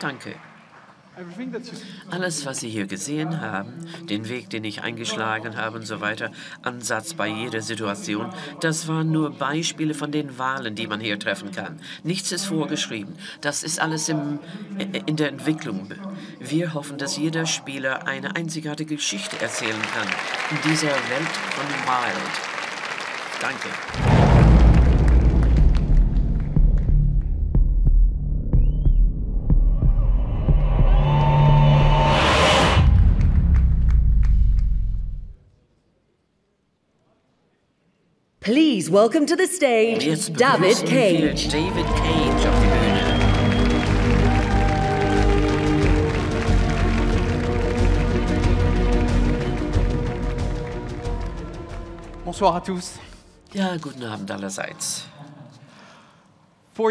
Danke. Alles, was Sie hier gesehen haben, den Weg, den ich eingeschlagen habe und so weiter, Ansatz bei jeder Situation, das waren nur Beispiele von den Wahlen, die man hier treffen kann. Nichts ist vorgeschrieben. Das ist alles in der Entwicklung. Wir hoffen, dass jeder Spieler eine einzigartige Geschichte erzählen kann in dieser Welt von Wild. Danke. Please welcome to the stage David Cage. David Cage auf die Bühne. Bonsoir à tous. Ja, guten Abend allerseits. Vor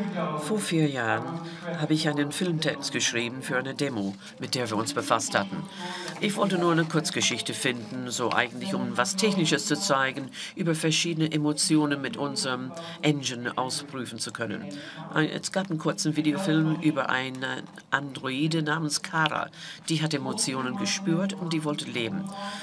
4 Jahren habe ich einen Filmtext geschrieben für eine Demo, mit der wir uns befasst hatten. Ich wollte nur eine Kurzgeschichte finden, so eigentlich um was Technisches zu zeigen, über verschiedene Emotionen mit unserem Engine ausprüfen zu können. Es gab einen kurzen Videofilm über eine Androide namens Kara. Die hat Emotionen gespürt und die wollte leben.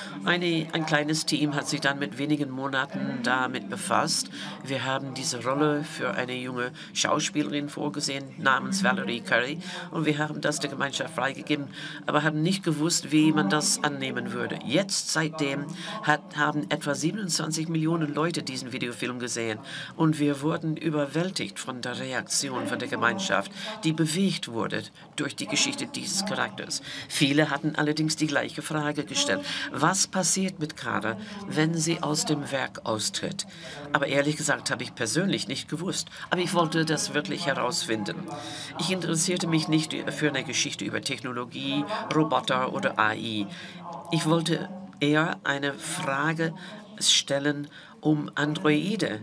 Ein kleines Team hat sich dann mit wenigen Monaten damit befasst. Wir haben diese Rolle für eine junge Schauspielerin vorgesehen, namens Valerie Curry, und wir haben das der Gemeinschaft freigegeben, aber haben nicht gewusst, wie man das annehmen würde. Jetzt, seitdem, haben etwa 27 Millionen Leute diesen Videofilm gesehen und wir wurden überwältigt von der Reaktion von der Gemeinschaft, die bewegt wurde durch die Geschichte dieses Charakters. Viele hatten allerdings die gleiche Frage gestellt: Was passiert mit Kara, wenn sie aus dem Werk austritt? Aber ehrlich gesagt habe ich persönlich nicht gewusst, aber ich wollte das wirklich herausfinden. Ich interessierte mich nicht für eine Geschichte über Technologie, Roboter oder AI. Ich wollte eher eine Frage stellen, um Androide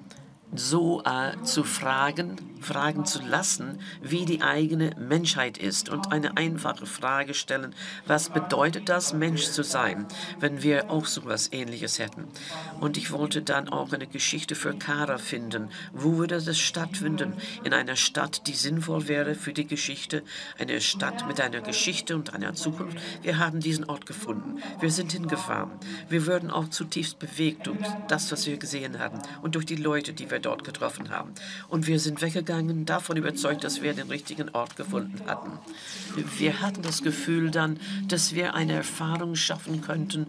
so zu fragen zu lassen, wie die eigene Menschheit ist und eine einfache Frage stellen: Was bedeutet das, Mensch zu sein, wenn wir auch so etwas Ähnliches hätten? Und ich wollte dann auch eine Geschichte für Kara finden. Wo würde das stattfinden? In einer Stadt, die sinnvoll wäre für die Geschichte, eine Stadt mit einer Geschichte und einer Zukunft. Wir haben diesen Ort gefunden. Wir sind hingefahren. Wir wurden auch zutiefst bewegt durch das, was wir gesehen haben und durch die Leute, die wir dort getroffen haben. Und wir sind weggegangen, davon überzeugt, dass wir den richtigen Ort gefunden hatten. Wir hatten das Gefühl dann, dass wir eine Erfahrung schaffen könnten,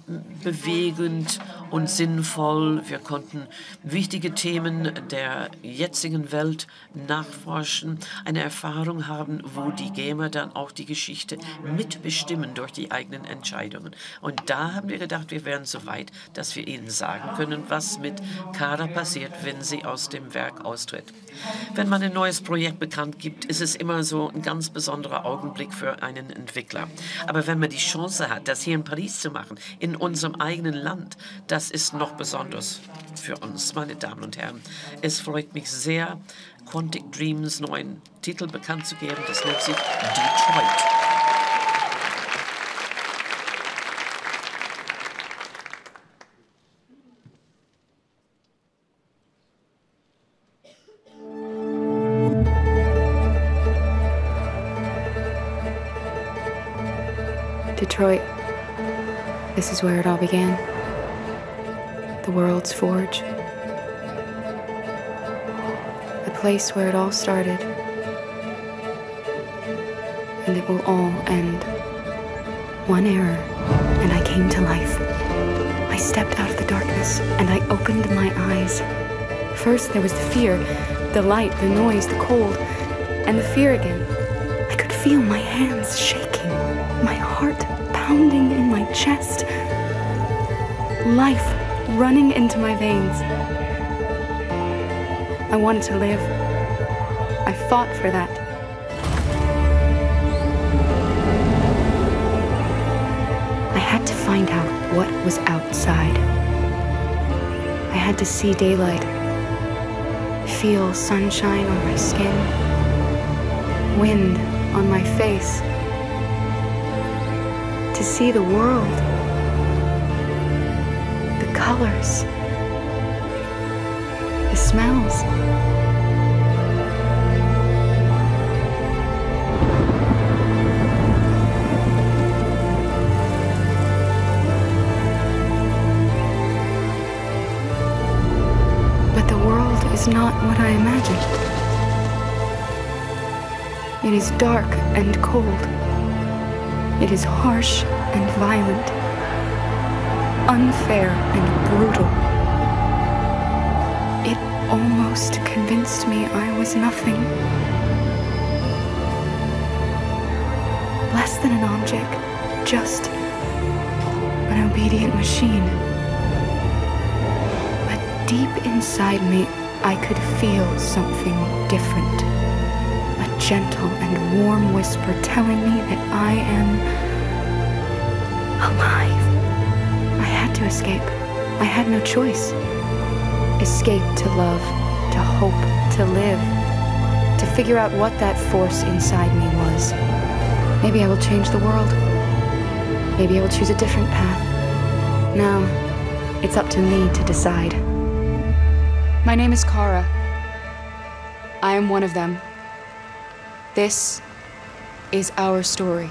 bewegend und sinnvoll. Wir konnten wichtige Themen der jetzigen Welt nachforschen, eine Erfahrung haben, wo die Gamer dann auch die Geschichte mitbestimmen durch die eigenen Entscheidungen. Und da haben wir gedacht, wir wären so weit, dass wir ihnen sagen können, was mit Kara passiert, wenn sie aus dem Werk austritt. Wenn man ein neues Projekt bekannt gibt, ist es immer so ein ganz besonderer Augenblick für einen Entwickler. Aber wenn man die Chance hat, das hier in Paris zu machen, in unserem eigenen Land, das ist noch besonders für uns, meine Damen und Herren. Es freut mich sehr, Quantic Dreams neuen Titel bekannt zu geben. Das nennt sich Detroit. Detroit. This is where it all began. The world's forge. The place where it all started. And it will all end. One error, and I came to life. I stepped out of the darkness, and I opened my eyes. First there was the fear, the light, the noise, the cold, and the fear again. I could feel my hands shaking, my heart pounding in my chest, life running into my veins. I wanted to live. I fought for that. I had to find out what was outside. I had to see daylight, feel sunshine on my skin, wind on my face, to see the world, the colors, the smells. is not what I imagined. It is dark and cold. It is harsh and violent, unfair and brutal. It almost convinced me I was nothing. Less than an object, just an obedient machine. But deep inside me, I could feel something different. A gentle and warm whisper telling me that I am alive. I had to escape. I had no choice. Escape to love, to hope, to live, to figure out what that force inside me was. Maybe I will change the world. Maybe I will choose a different path. Now, it's up to me to decide. My name is Kara. I am one of them. This is our story.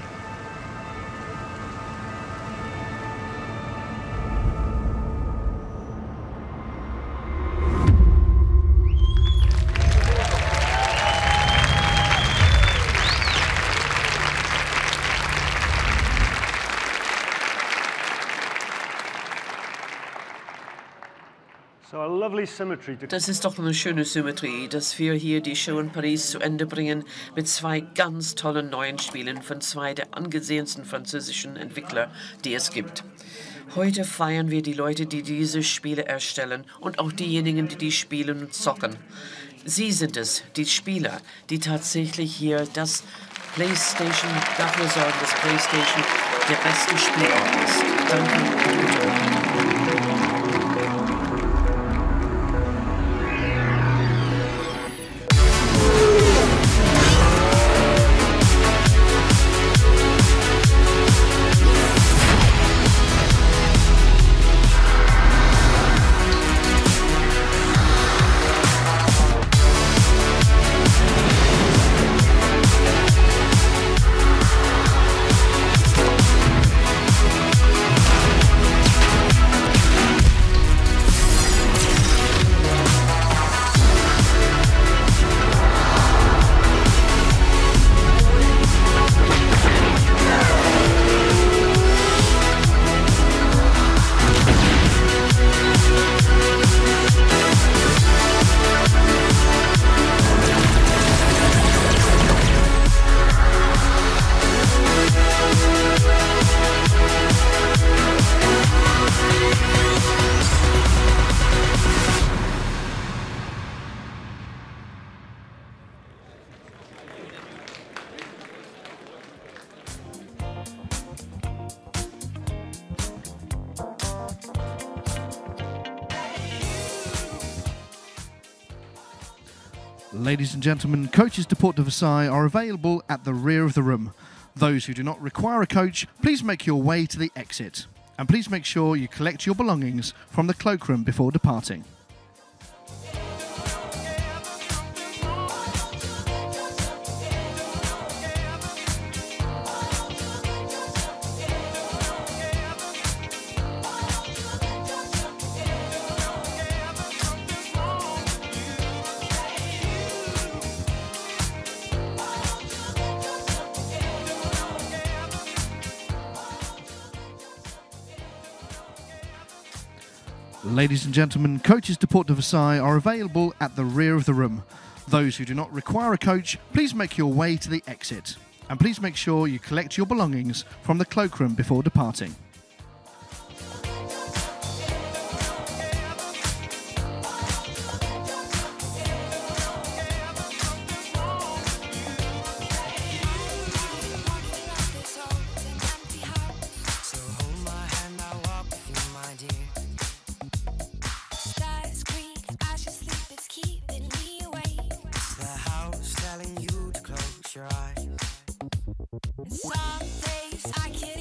So a lovely symmetry. Das ist doch eine schöne Symmetrie, dass wir hier die Show in Paris zu Ende bringen mit zwei ganz tollen neuen Spielen von zwei der angesehensten französischen Entwickler, die es gibt. Heute feiern wir die Leute, die diese Spiele erstellen und auch diejenigen, die spielen und zocken. Sie sind es, die Spieler, die tatsächlich hier das PlayStation, dafür sorgen, dass PlayStation der beste Spielort ist. Danke und gute Nacht. Ladies and gentlemen, coaches to Porte de Versailles are available at the rear of the room. Those who do not require a coach, please make your way to the exit. And please make sure you collect your belongings from the cloakroom before departing. Ladies and gentlemen, coaches to Porte de Versailles are available at the rear of the room. Those who do not require a coach, please make your way to the exit. And please make sure you collect your belongings from the cloakroom before departing. Some days I can